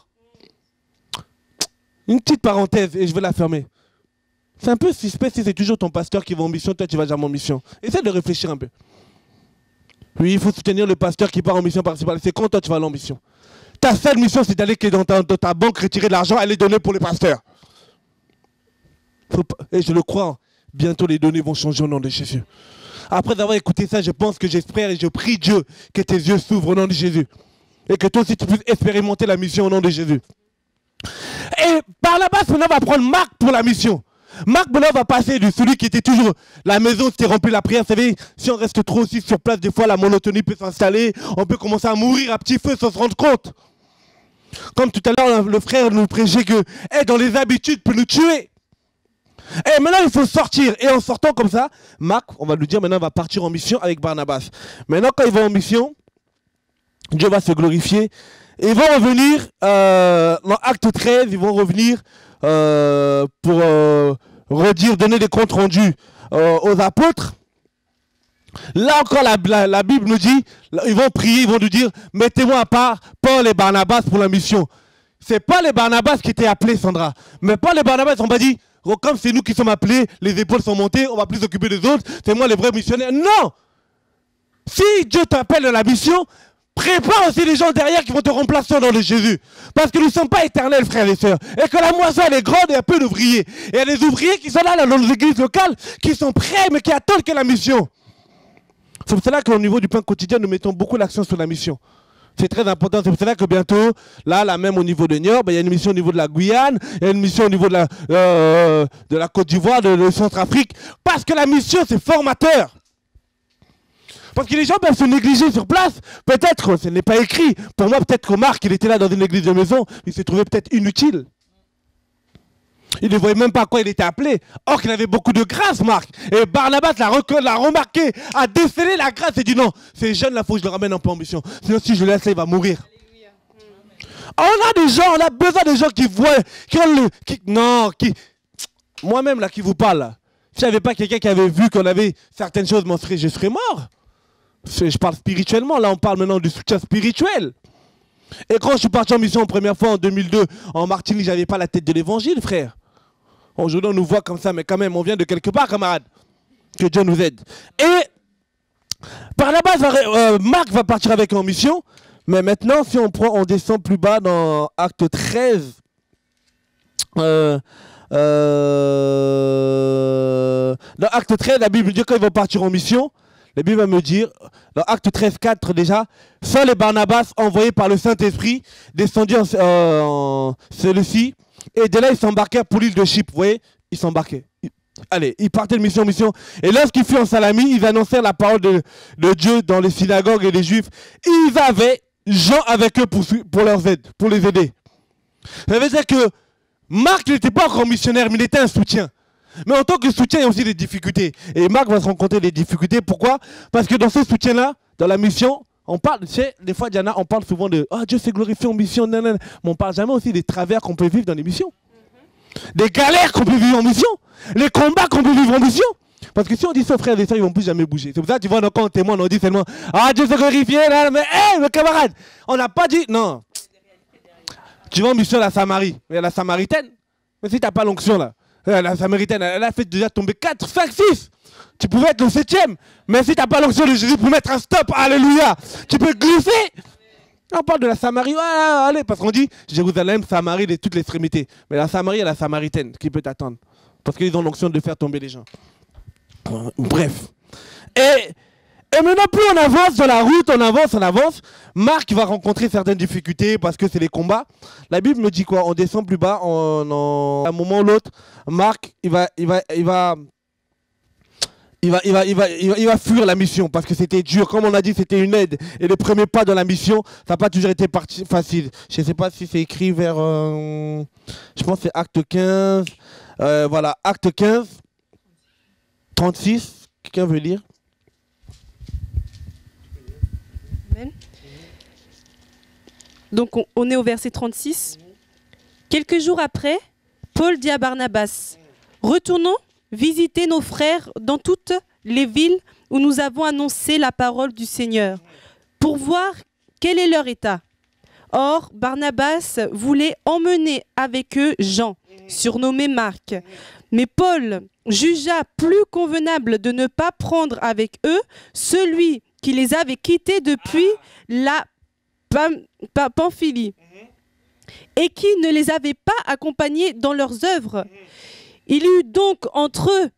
Une petite parenthèse, et je vais la fermer. C'est un peu suspect si c'est toujours ton pasteur qui va en mission, toi tu vas jamais en mission. Essaie de réfléchir un peu. Oui, il faut soutenir le pasteur qui part en mission par-ci-par-là. C'est quand toi tu vas aller en mission. Ta seule mission, c'est d'aller dans ta banque retirer de l'argent, aller donner pour les pasteurs. Et je le crois, bientôt les données vont changer au nom de Jésus. Après avoir écouté ça, je pense que j'espère et je prie Dieu que tes yeux s'ouvrent au nom de Jésus. Et que toi aussi tu puisses expérimenter la mission au nom de Jésus. Et par là-bas, maintenant va prendre Marc pour la mission. Marc Boulard va passer de celui qui était toujours la maison, c'était rempli la prière. Vous savez, si on reste trop aussi sur place, des fois la monotonie peut s'installer. On peut commencer à mourir à petit feu sans se rendre compte. Comme tout à l'heure, le frère nous prêchait que être dans les habitudes peut nous tuer. Et maintenant, il faut sortir. Et en sortant comme ça, Marc, on va lui dire maintenant, il va partir en mission avec Barnabas. Maintenant, quand il va en mission, Dieu va se glorifier. Ils vont revenir, dans Acte 13, ils vont revenir pour donner des comptes rendus aux apôtres. Là encore, la Bible nous dit, ils vont prier, ils vont nous dire, mettez-moi à part Paul et Barnabas pour la mission. C'est pas les Barnabas qui étaient appelés, Sandra. Mais Paul et Barnabas, on va dire, oh, comme c'est nous qui sommes appelés, les épaules sont montées, on va plus s'occuper des autres, c'est moi les vrais missionnaires. Non! Si Dieu t'appelle à la mission, prépare aussi les gens derrière qui vont te remplacer au nom de Jésus. Parce que nous ne sommes pas éternels, frères et sœurs. Et que la moisson, elle est grande et il y a peu d'ouvriers. Et il y a des ouvriers qui sont là dans nos églises locales, qui sont prêts, mais qui attendent que la mission. C'est pour cela qu'au niveau du pain quotidien, nous mettons beaucoup l'accent sur la mission. C'est très important. C'est pour cela que bientôt, là même au niveau de Niort, il y a une mission au niveau de la Guyane, il y a une mission au niveau de la Côte d'Ivoire, de Centrafrique. Parce que la mission, c'est formateur. Parce que les gens peuvent se négliger sur place. Peut-être, ce n'est pas écrit. Pour moi, peut-être que Marc, il était là dans une église de maison, il s'est trouvé peut-être inutile. Il ne voyait même pas à quoi il était appelé. Or qu'il avait beaucoup de grâce, Marc. Et Barnabas l'a remarqué, a décelé la grâce et dit non, ces jeunes-là, il faut que je le ramène un peu en mission. Sinon, si je le laisse là, il va mourir. On a des gens, on a besoin de gens qui voient, moi-même là qui vous parle, là, si j'avais pas quelqu'un qui avait vu qu'on avait certaines choses, je serais mort. Je parle spirituellement, là on parle maintenant du soutien spirituel. Et quand je suis parti en mission la première fois en 2002, en Martinique, j'avais pas la tête de l'évangile, frère. Aujourd'hui, on nous voit comme ça, mais quand même, on vient de quelque part, camarades. Que Dieu nous aide. Et par la base, Marc va partir avec en mission, mais maintenant, si on descend plus bas dans Acte 13, dans Acte 13, la Bible dit quand ils vont partir en mission, la Bible va me dire, dans Acte 13, 4 déjà, Saul et Barnabas, envoyés par le Saint-Esprit, descendirent en celui-ci, et de là, ils s'embarquèrent pour l'île de Chypre. Vous voyez, ils s'embarquaient. Allez, ils partaient de mission en mission. Et lorsqu'ils furent en Salamie, ils annoncèrent la parole de Dieu dans les synagogues et les Juifs. Ils avaient Jean avec eux pour les aider. Ça veut dire que Marc n'était pas encore missionnaire, mais il était un soutien. Mais en tant que soutien, il y a aussi des difficultés. Et Marc va se rencontrer des difficultés. Pourquoi? Parce que dans ce soutien-là, dans la mission, on parle, tu sais, des fois, Diana, on parle souvent de « Ah, Dieu s'est glorifié en mission, nanana. » Mais on ne parle jamais aussi des travers qu'on peut vivre dans les missions. Des galères qu'on peut vivre en mission. Les combats qu'on peut vivre en mission. Parce que si on dit ça, frères et sœurs, ils ne vont plus jamais bouger. C'est pour ça que tu vois, quand on témoigne, on dit seulement « Ah, Dieu s'est glorifié, là, mais hé, mes camarades !» On n'a pas dit, non. Tu vas en mission à la Samarie, mais la Samaritaine. Mais si tu n'as pas l'onction, là, la Samaritaine, elle a fait déjà tomber 4, 5, 6. Tu pouvais être le 7e. Mais si tu n'as pas l'onction de Jésus pour mettre un stop, alléluia, tu peux glisser. On parle de la Samarie, voilà, allez, parce qu'on dit Jérusalem, Samarie, de toutes les extrémités. Mais la Samarie et la Samaritaine, qui peut t'attendre? Parce qu'ils ont l'onction de faire tomber les gens. Bref. Et maintenant, plus on avance sur la route, on avance. Marc va rencontrer certaines difficultés parce que c'est les combats. La Bible me dit quoi? On descend plus bas, à un moment ou l'autre, Marc, il va fuir la mission parce que c'était dur. Comme on a dit, c'était une aide. Et le premier pas dans la mission, ça n'a pas toujours été facile. Je ne sais pas si c'est écrit vers... je pense que c'est Acte 15. Voilà, Acte 15, 36. Quelqu'un veut lire?
Amen. Donc on est au verset 36. Quelques jours après, Paul dit à Barnabas, « Retournons visiter nos frères dans toutes les villes où nous avons annoncé la parole du Seigneur, pour voir quel est leur état. » Or, Barnabas voulait emmener avec eux Jean, surnommé Marc. Mais Paul jugea plus convenable de ne pas prendre avec eux celui qui les avait quittés depuis la Pamphylie et qui ne les avait pas accompagnés dans leurs œuvres. Il y eut donc entre eux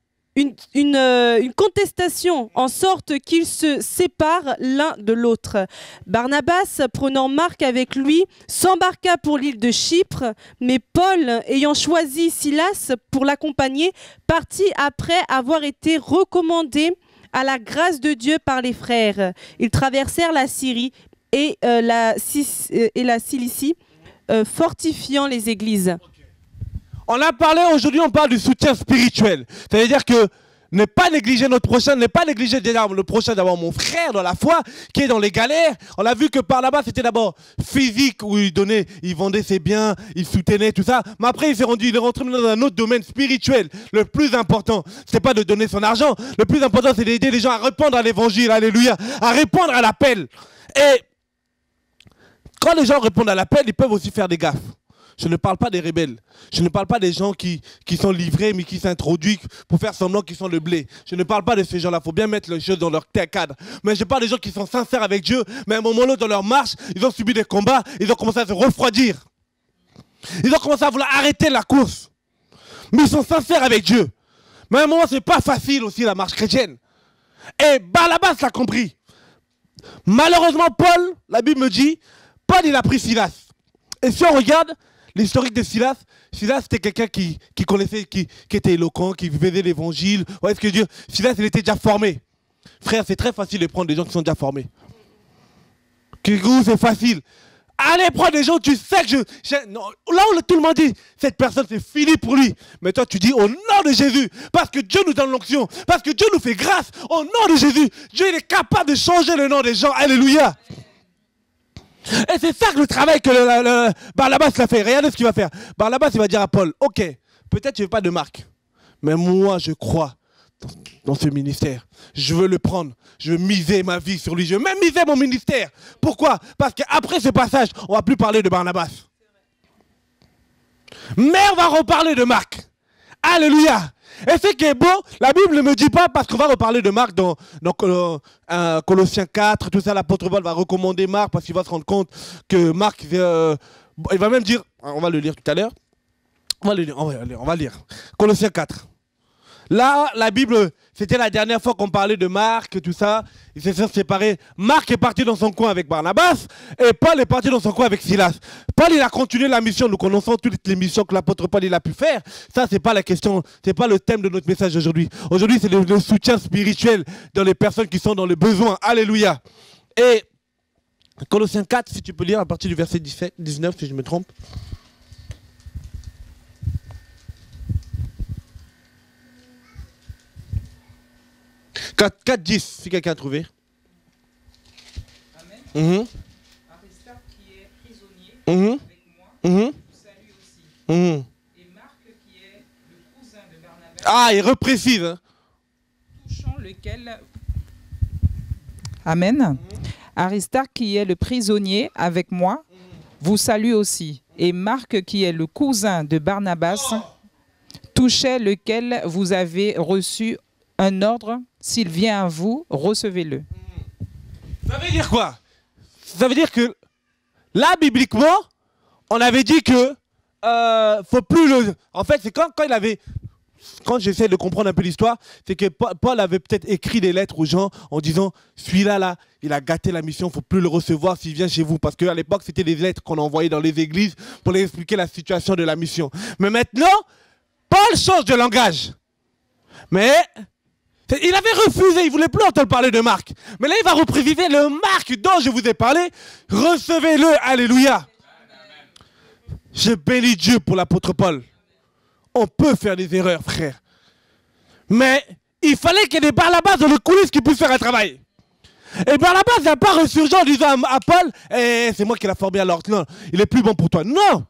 une contestation en sorte qu'ils se séparent l'un de l'autre. Barnabas, prenant Marc avec lui, s'embarqua pour l'île de Chypre, mais Paul, ayant choisi Silas pour l'accompagner, partit après avoir été recommandé à la grâce de Dieu par les frères. Ils traversèrent la Syrie et la Cilicie, fortifiant les églises.
On a parlé aujourd'hui, on parle du soutien spirituel. C'est-à-dire que ne pas négliger notre prochain, ne pas négliger déjà le prochain, d'abord mon frère dans la foi, qui est dans les galères. On a vu que par là-bas, c'était d'abord physique, où il vendait ses biens, il soutenait tout ça. Mais après, il est rentré dans un autre domaine spirituel. Le plus important, c'est pas de donner son argent. Le plus important, c'est d'aider les gens à répondre à l'évangile, alléluia, à répondre à l'appel. Et quand les gens répondent à l'appel, ils peuvent aussi faire des gaffes. Je ne parle pas des rebelles. Je ne parle pas des gens qui sont livrés mais qui s'introduisent pour faire semblant qu'ils sont le blé. Je ne parle pas de ces gens-là. Il faut bien mettre les choses dans leur cadre. Mais je parle des gens qui sont sincères avec Dieu. Mais à un moment ou l'autre, dans leur marche, ils ont subi des combats. Ils ont commencé à se refroidir. Ils ont commencé à vouloir arrêter la course. Mais ils sont sincères avec Dieu. Mais à un moment, ce n'est pas facile aussi la marche chrétienne. Et Barnabas l'a compris. Malheureusement, Paul, la Bible me dit, Paul, il a pris Silas. Et si on regarde l'historique de Silas, Silas c'était quelqu'un qui connaissait, qui était éloquent, qui faisait l'évangile. Ouais, ce que Dieu, Silas, il était déjà formé. Frère, c'est très facile de prendre des gens qui sont déjà formés. C'est facile. Allez, prends des gens, tu sais que non, là où tout le monde dit, cette personne c'est fini pour lui. Mais toi tu dis au nom de Jésus, parce que Dieu nous donne l'onction, parce que Dieu nous fait grâce, au nom de Jésus, Dieu il est capable de changer le nom des gens. Alléluia. Et c'est ça que le travail que Barnabas l'a fait. Regardez ce qu'il va faire. Barnabas il va dire à Paul, ok, peut-être tu ne veux pas de Marc, mais moi je crois dans ce ministère. Je veux le prendre. Je veux miser ma vie sur lui. Je veux même miser mon ministère. Pourquoi? Parce qu'après ce passage, on ne va plus parler de Barnabas. Mais on va reparler de Marc. Alléluia. Et ce qui est beau, la Bible ne me dit pas, parce qu'on va reparler de Marc dans Colossiens 4, tout ça, l'apôtre Paul va recommander Marc parce qu'il va se rendre compte que Marc, il va même dire, on va le lire tout à l'heure, on va lire, Colossiens 4. Là, la Bible, c'était la dernière fois qu'on parlait de Marc, tout ça. Ils se sont séparés. Marc est parti dans son coin avec Barnabas et Paul est parti dans son coin avec Silas. Paul, il a continué la mission. Nous connaissons toutes les missions que l'apôtre Paul il a pu faire. Ça, c'est pas la question, c'est pas le thème de notre message aujourd'hui. Aujourd'hui, c'est le soutien spirituel dans les personnes qui sont dans le besoin. Alléluia. Et Colossiens 4, si tu peux lire à partir du verset 19, si je me trompe. 4, 10, si quelqu'un a trouvé.
Amen. Aristarque qui est prisonnier avec moi, vous salue aussi. Et Marc qui est le cousin de Barnabas.
Ah, il reprécise. Hein.
Touchant lequel... Amen. Aristarque qui est le prisonnier avec moi, vous salue aussi. Et Marc qui est le cousin de Barnabas, touchait lequel vous avez reçu un ordre, s'il vient à vous, recevez-le.
Ça veut dire quoi? Ça veut dire que là, bibliquement, on avait dit que faut plus le... En fait, c'est quand il avait... Quand j'essaie de comprendre un peu l'histoire, c'est que Paul avait peut-être écrit des lettres aux gens en disant « Celui-là, là, il a gâté la mission, il ne faut plus le recevoir s'il vient chez vous. » Parce qu'à l'époque, c'était des lettres qu'on envoyait dans les églises pour leur expliquer la situation de la mission. Mais maintenant, Paul change de langage. Mais... il avait refusé, il ne voulait plus entendre parler de Marc. Mais là, il va repréciser le Marc dont je vous ai parlé. Recevez-le, alléluia. Je bénis Dieu pour l'apôtre Paul. On peut faire des erreurs, frère. Mais il fallait qu'il y ait des Barnabas dans le coulisses qui puissent faire un travail. Et Barnabas n'a pas ressurgé en disant à Paul, c'est moi qui l'ai formé alors, non, il est plus bon pour toi. Non.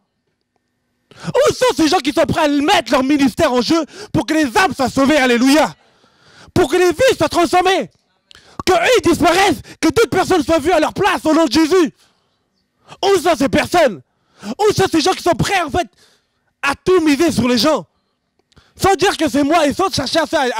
Où sont ces gens qui sont prêts à mettre leur ministère en jeu pour que les âmes soient sauvées, alléluia? Pour que les vies soient transformées, qu'eux ils disparaissent, que d'autres personnes soient vues à leur place au nom de Jésus. Où sont ces personnes? Où sont ces gens qui sont prêts en fait à tout miser sur les gens, sans dire que c'est moi et sans chercher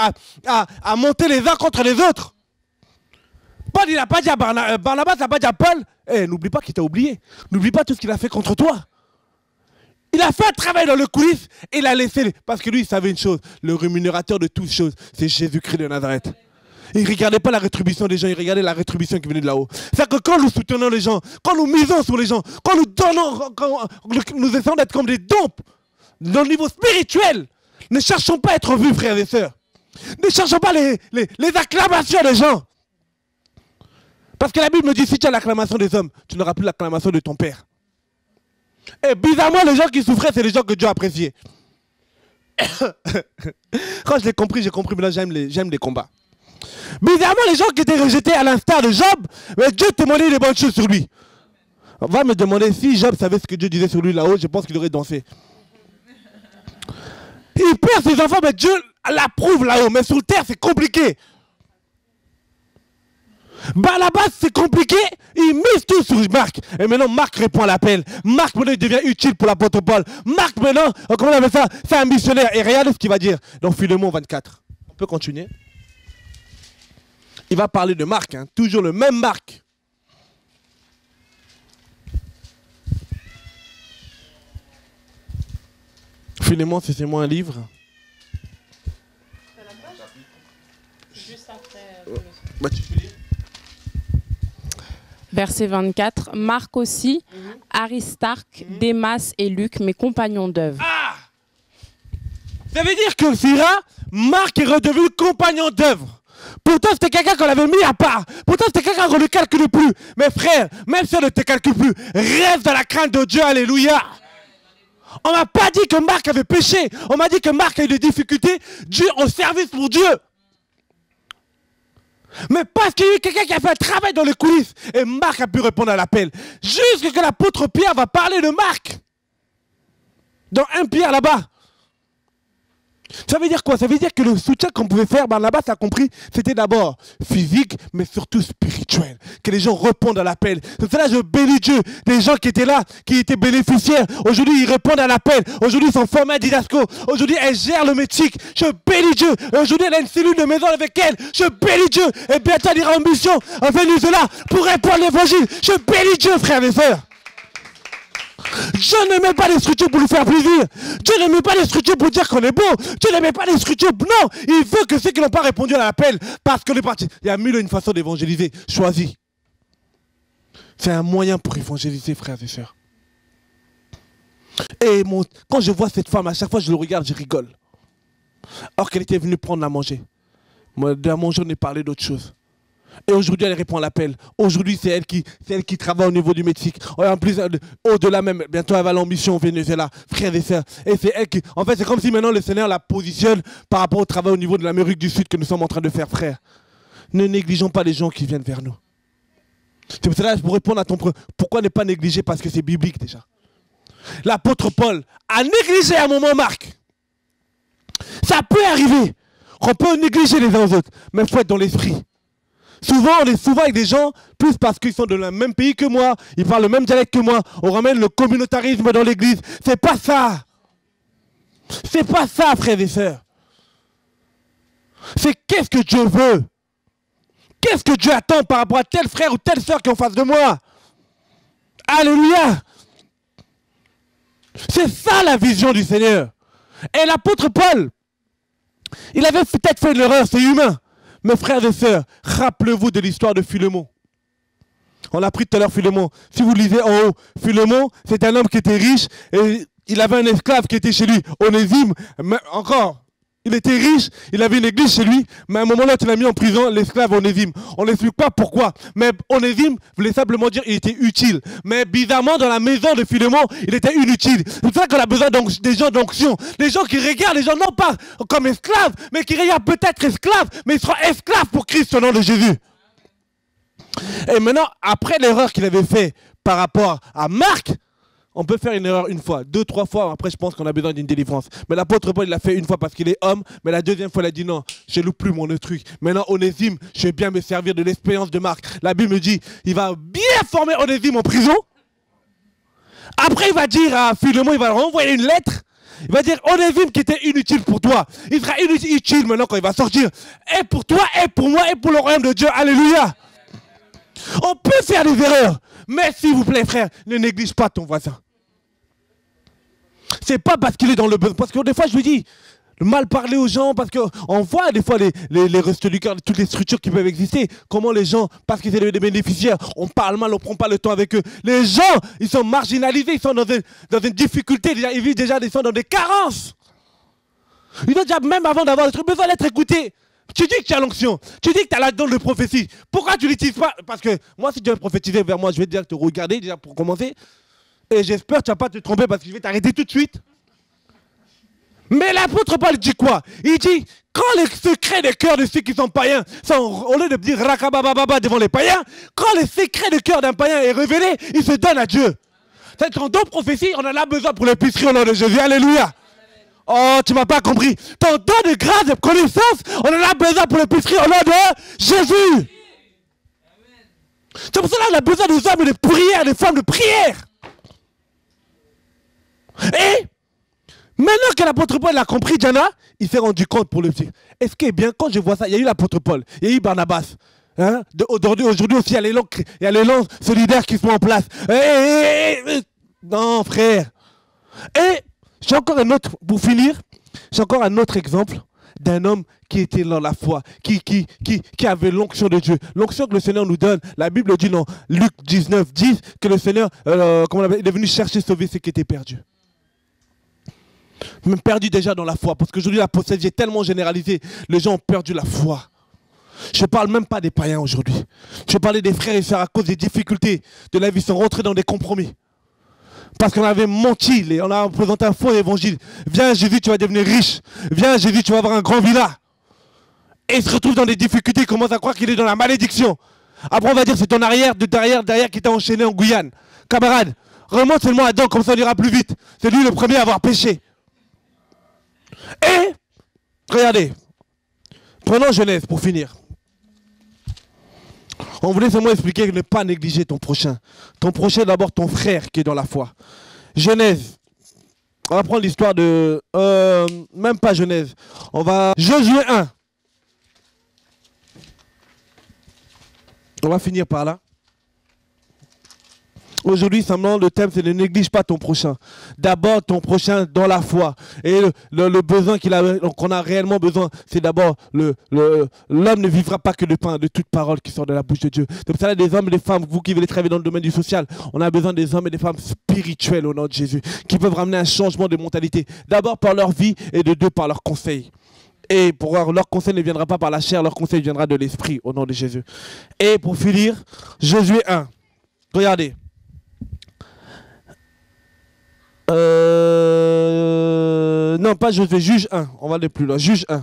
à monter les uns contre les autres? Paul il n'a pas dit à Barnabas n'a pas dit à Paul, n'oublie pas qu'il t'a oublié, n'oublie pas tout ce qu'il a fait contre toi. Il a fait un travail dans le coulisses et il a laissé... Parce que lui, il savait une chose. Le rémunérateur de toutes choses, c'est Jésus-Christ de Nazareth. Il ne regardait pas la rétribution des gens, il regardait la rétribution qui venait de là-haut. C'est-à-dire que quand nous soutenons les gens, quand nous misons sur les gens, quand nous donnons, quand nous essayons d'être comme des dompes, dans le niveau spirituel, ne cherchons pas à être vus, frères et sœurs. Ne cherchons pas les acclamations des gens. Parce que la Bible me dit, si tu as l'acclamation des hommes, tu n'auras plus l'acclamation de ton Père. Et bizarrement, les gens qui souffraient, c'est les gens que Dieu appréciait. Quand je l'ai compris, j'ai compris, mais là j'aime les combats. Bizarrement, les gens qui étaient rejetés à l'instar de Job, mais Dieu témoignait des bonnes choses sur lui. On va me demander si Job savait ce que Dieu disait sur lui là-haut, je pense qu'il aurait dansé. Il perd ses enfants, mais Dieu l'approuve là-haut, mais sur terre c'est compliqué. Barnabas, c'est compliqué, il mise tout sur Marc. Et maintenant, Marc répond à l'appel. Marc, maintenant, il devient utile pour l'apôtre Paul. Marc, maintenant, comment on appelle ça? C'est un missionnaire. Et regardez ce qu'il va dire dans Philémon 24. On peut continuer? Il va parler de Marc, hein, toujours le même Marc. Philémon, c'est moi un livre.
Juste après.
Bah, tu peux lire.
Verset 24. Marc aussi, Aristarque, Démas et Luc, mes compagnons d'œuvre.
Ah! Ça veut dire que Syrah, Marc est redevenu compagnon d'œuvre. Pourtant, c'était quelqu'un qu'on avait mis à part. Pourtant, c'était quelqu'un qu'on ne calcule plus. Mais frère, même si on ne te calcule plus, reste dans la crainte de Dieu, alléluia. On m'a pas dit que Marc avait péché. On m'a dit que Marc a eu des difficultés Dieu au service pour Dieu. Mais parce qu'il y a eu quelqu'un qui a fait un travail dans les coulisses et Marc a pu répondre à l'appel. Jusque que l'apôtre Pierre va parler de Marc. Dans 1 Pierre là-bas. Ça veut dire quoi? Ça veut dire que le soutien qu'on pouvait faire, Barnabas a compris, c'était d'abord physique, mais surtout spirituel. Que les gens répondent à l'appel. C'est pour cela que je bénis Dieu. Des gens qui étaient là, qui étaient bénéficiaires, aujourd'hui ils répondent à l'appel. Aujourd'hui ils sont formés à Didasco. Aujourd'hui elle gère le métique. Je bénis Dieu. Aujourd'hui elle a une cellule de maison avec elle. Je bénis Dieu. Et bientôt elle ira en mission en Venezuela pour répondre l'évangile. Je bénis Dieu, frères et sœurs. Dieu ne met pas les structures pour nous faire plaisir. Dieu ne met pas les structures pour dire qu'on est beau. Dieu ne met pas les structures. Non, il veut que ceux qui n'ont pas répondu à l'appel, parce que les partis, il y a mille et une façons d'évangéliser. Choisis. C'est un moyen pour évangéliser, frères et sœurs. Et quand je vois cette femme, à chaque fois je le regarde, je rigole. Alors qu'elle était venue prendre à manger. Moi, à manger, on est parlé d'autre chose. Et aujourd'hui, elle répond à l'appel. Aujourd'hui, c'est elle qui travaille au niveau du Mexique. En plus, au-delà même, bientôt elle va aller en mission au Venezuela, frères et sœurs. Et c'est elle qui... En fait, c'est comme si maintenant le Seigneur la positionne par rapport au travail au niveau de l'Amérique du Sud que nous sommes en train de faire, frère. Ne négligeons pas les gens qui viennent vers nous. C'est pour cela, pour répondre à ton problème, pourquoi ne pas négliger? Parce que c'est biblique déjà. L'apôtre Paul a négligé à un moment Marc. Ça peut arriver qu'on peut négliger les uns aux autres, mais il faut être dans l'esprit. Souvent, on est souvent avec des gens, plus parce qu'ils sont de le même pays que moi, ils parlent le même dialecte que moi, on ramène le communautarisme dans l'église. C'est pas ça. C'est pas ça, frères et sœurs. C'est qu'est-ce que Dieu veut? Qu'est-ce que Dieu attend par rapport à tel frère ou telle sœur qui est en face de moi? Alléluia. C'est ça la vision du Seigneur. Et l'apôtre Paul, il avait peut-être fait une erreur, c'est humain. Mes frères et sœurs, rappelez-vous de l'histoire de Philémon. On l'a pris tout à l'heure, Philémon. Si vous lisez en haut, Philémon, c'est un homme qui était riche et il avait un esclave qui était chez lui. Onésime, encore, il était riche, il avait une église chez lui, mais à un moment là, il a mis en prison l'esclave Onésime. On n'explique pas pourquoi, mais Onésime voulait simplement dire qu'il était utile. Mais bizarrement, dans la maison de Philémon, il était inutile. C'est pour ça qu'on a besoin des gens d'onction. Des gens qui regardent les gens non pas comme esclaves, mais qui regardent peut-être esclaves, mais ils seront esclaves pour Christ au nom de Jésus. Et maintenant, après l'erreur qu'il avait fait par rapport à Marc, on peut faire une erreur une fois, deux, trois fois, après je pense qu'on a besoin d'une délivrance. Mais l'apôtre Paul, il l'a fait une fois parce qu'il est homme, mais la deuxième fois, il a dit non, je ne loue plus mon truc. Maintenant, Onésime, je vais bien me servir de l'expérience de Marc. La Bible me dit, il va bien former Onésime en prison. Après, il va dire à Philémon, il va renvoyer une lettre. Il va dire, Onésime qui était inutile pour toi, il sera utile maintenant quand il va sortir. Et pour toi, et pour moi, et pour le royaume de Dieu. Alléluia. On peut faire des erreurs, mais s'il vous plaît, frère, ne néglige pas ton voisin. C'est pas parce qu'il est dans le besoin. Parce que des fois, je lui dis, mal parler aux gens, parce qu'on voit des fois les restes du cœur, toutes les structures qui peuvent exister, comment les gens, parce qu'ils sont des bénéficiaires, on parle mal, on prend pas le temps avec eux. Les gens, ils sont marginalisés, ils sont dans une difficulté, ils vivent déjà dans des carences. Ils ont déjà, même avant d'avoir le truc, besoin d'être écoutés. Tu dis que tu as l'onction, tu dis que tu as la don de prophétie. Pourquoi tu ne l'utilises pas? Parce que moi, si tu veux prophétiser vers moi, je vais dire te regarder déjà pour commencer. Et j'espère que tu ne vas pas te tromper parce que je vais t'arrêter tout de suite. Mais l'apôtre Paul dit quoi? Il dit, quand les secrets des cœurs de ceux qui sont païens, au lieu de dire rakabababa devant les païens, quand les secrets du cœur d'un païen est révélé, il se donne à Dieu. C'est ton don de prophétie, on en a besoin pour l'épicerie au nom de Jésus. Alléluia. Oh, tu ne m'as pas compris. Ton don de grâce et de connaissance, on en a besoin pour l'épicerie au nom de Jésus. C'est pour cela qu'on a besoin des hommes de prière, des femmes de prière. Et maintenant que l'apôtre Paul l'a compris, Diana, il s'est rendu compte pour le petit. Est-ce que bien, quand je vois ça, il y a eu l'apôtre Paul, il y a eu Barnabas. Hein? Aujourd'hui aussi, il y a les langues solidaires qui sont en place. Non, frère. Et j'ai encore un autre, pour finir, j'ai encore un autre exemple d'un homme qui était dans la foi, qui avait l'onction de Dieu. L'onction que le Seigneur nous donne, la Bible dit dans Luc 19, 10, que le Seigneur il est venu chercher, sauver ceux qui étaient perdus. Même perdu déjà dans la foi, parce qu'aujourd'hui l'apostasie est tellement généralisée, les gens ont perdu la foi. Je ne parle même pas des païens aujourd'hui. Je parlais des frères et sœurs à cause des difficultés de la vie, ils sont rentrés dans des compromis. Parce qu'on avait menti, on a présenté un faux évangile. Viens Jésus, tu vas devenir riche. Viens Jésus, tu vas avoir un grand villa. Et il se retrouve dans des difficultés, il commence à croire qu'il est dans la malédiction. Après on va dire c'est ton arrière qui t'a enchaîné en Guyane. Camarade, remonte seulement Adam, comme ça on ira plus vite. C'est lui le premier à avoir péché. Et Regardez. Prenons Genèse pour finir. On voulait seulement expliquer que ne pas négliger ton prochain. Ton prochain, d'abord ton frère qui est dans la foi. Genèse. On va prendre l'histoire de... même pas Genèse. On va... Josué 1. On va finir par là. Aujourd'hui, simplement, le thème, c'est ne néglige pas ton prochain. D'abord, ton prochain dans la foi. Et le besoin qu'on a réellement besoin, c'est d'abord l'homme ne vivra pas que de pain, de toute parole qui sort de la bouche de Dieu. C'est pour ça des hommes et des femmes, vous qui voulez travailler dans le domaine du social, on a besoin des hommes et des femmes spirituels au nom de Jésus, qui peuvent ramener un changement de mentalité. D'abord par leur vie et de deux par leurs conseils. Et pour leur conseil ne viendra pas par la chair, leur conseil viendra de l'esprit au nom de Jésus. Et pour finir, Josué 1. Regardez. Non, pas Josué, Juge 1. On va aller plus loin. Juge 1.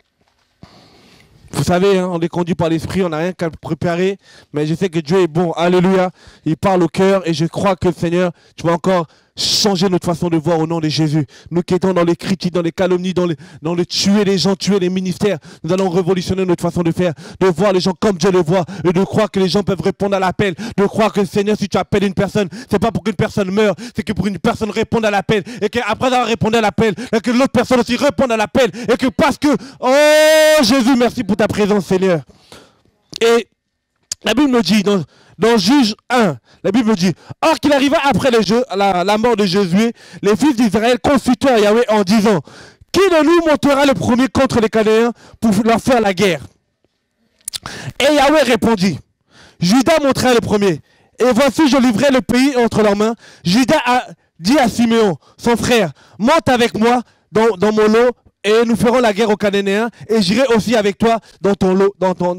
Vous savez, hein, on est conduit par l'esprit, on n'a rien qu'à préparer. Mais je sais que Dieu est bon. Alléluia. Il parle au cœur et je crois que Seigneur, tu vas encore changer notre façon de voir au nom de Jésus. Nous qui étions dans les critiques, dans les calomnies, dans le tuer les gens, tuer les ministères, nous allons révolutionner notre façon de faire, de voir les gens comme Dieu le voit, et de croire que les gens peuvent répondre à l'appel, de croire que Seigneur, si tu appelles une personne, c'est pas pour qu'une personne meure, c'est que pour une personne réponde à l'appel, et qu'après avoir répondu à l'appel, et que l'autre personne aussi réponde à l'appel, et que parce que, oh Jésus, merci pour ta présence Seigneur. Et la Bible nous dit, dans Juge 1, la Bible dit, or qu'il arriva après la mort de Josué, les fils d'Israël consultèrent Yahweh en disant, qui de nous montera le premier contre les Cananéens pour leur faire la guerre? Et Yahweh répondit, Judas montera le premier. Et voici, je livrai le pays entre leurs mains. Judas a dit à Siméon, son frère, monte avec moi dans mon lot et nous ferons la guerre aux Cananéens et j'irai aussi avec toi dans ton lot.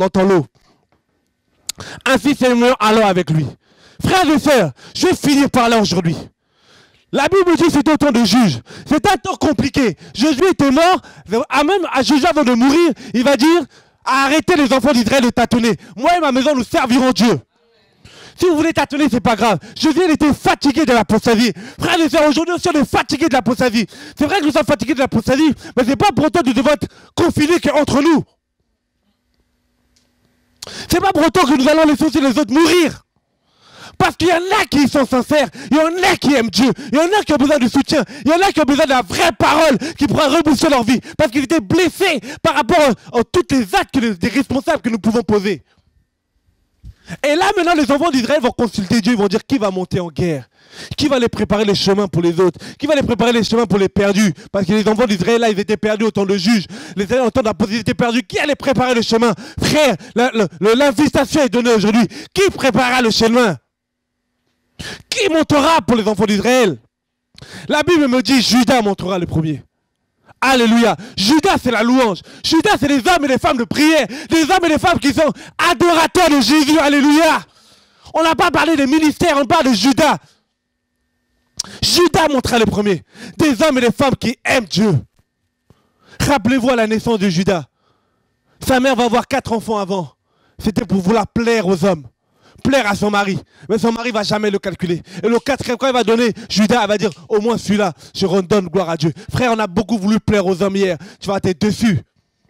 Ainsi Siméon alla avec lui. Frères et sœurs, je vais finir par là aujourd'hui. La Bible dit que c'était au temps de Juge. C'est un temps compliqué. Josué était mort, même à Juge avant de mourir, il va dire, arrêtez les enfants d'Israël de tâtonner. Moi et ma maison, nous servirons Dieu. Si vous voulez tâtonner, c'est pas grave. Josué, il était fatigué de l'apostasie. Frères et sœurs, aujourd'hui aussi, on est fatigué de l'apostasie. C'est vrai que nous sommes fatigués de l'apostasie, mais c'est pas pour autant de devoir être confinés qu'entre nous. C'est pas pour autant que nous allons laisser aussi les autres mourir. Parce qu'il y en a qui sont sincères, il y en a qui aiment Dieu, il y en a qui ont besoin de soutien, il y en a qui ont besoin de la vraie parole qui pourra rebooster leur vie. Parce qu'ils étaient blessés par rapport à tous les actes des responsables que nous pouvons poser. Et là maintenant les enfants d'Israël vont consulter Dieu, ils vont dire qui va monter en guerre, qui va les préparer les chemins pour les autres, qui va les préparer les chemins pour les perdus. Parce que les enfants d'Israël là ils étaient perdus au temps de Juge, les Israéliens au temps d'Apostasie ils étaient perdus, qui allait préparer le chemin? Frère, l'invitation est donnée aujourd'hui, qui préparera le chemin? Qui montera pour les enfants d'Israël? La Bible me dit Judas montera le premier. Alléluia. Judas, c'est la louange. Judas, c'est les hommes et les femmes de prière. Des hommes et des femmes qui sont adorateurs de Jésus. Alléluia. On n'a pas parlé des ministères, on parle de Judas. Judas montrera le premier. Des hommes et des femmes qui aiment Dieu. Rappelez-vous à la naissance de Judas. Sa mère va avoir 4 enfants avant. C'était pour vouloir plaire aux hommes. Plaire à son mari. Mais son mari ne va jamais le calculer. Et le 4e, quand il va donner, Judas va dire, au moins celui-là, je redonne gloire à Dieu. Frère, on a beaucoup voulu plaire aux hommes hier. Tu vas être déçu.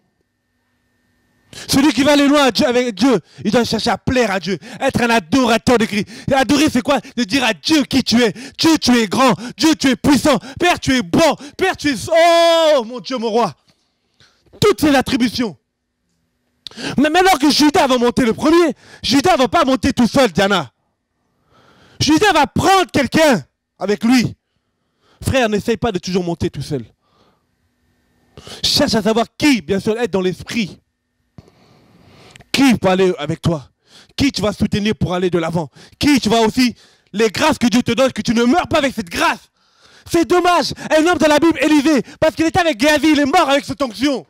Celui qui va aller loin avec Dieu, il doit chercher à plaire à Dieu. Être un adorateur de Christ. Et adorer, c'est quoi? De dire à Dieu qui tu es. Dieu, tu es grand. Dieu, tu es puissant. Père, tu es bon. Père, tu es... Oh, mon Dieu, mon roi. Toutes ces attributions. Mais maintenant que Judas va monter le premier, Judas ne va pas monter tout seul, Diana. Judas va prendre quelqu'un avec lui. Frère, n'essaye pas de toujours monter tout seul. Cherche à savoir qui, bien sûr, être dans l'esprit. Qui peut aller avec toi? Qui tu vas soutenir pour aller de l'avant? Qui tu vas aussi, les grâces que Dieu te donne, que tu ne meurs pas avec cette grâce. C'est dommage. Un homme dans la Bible, Élisée, parce qu'il était avec Géhazi, il est mort avec cette onction.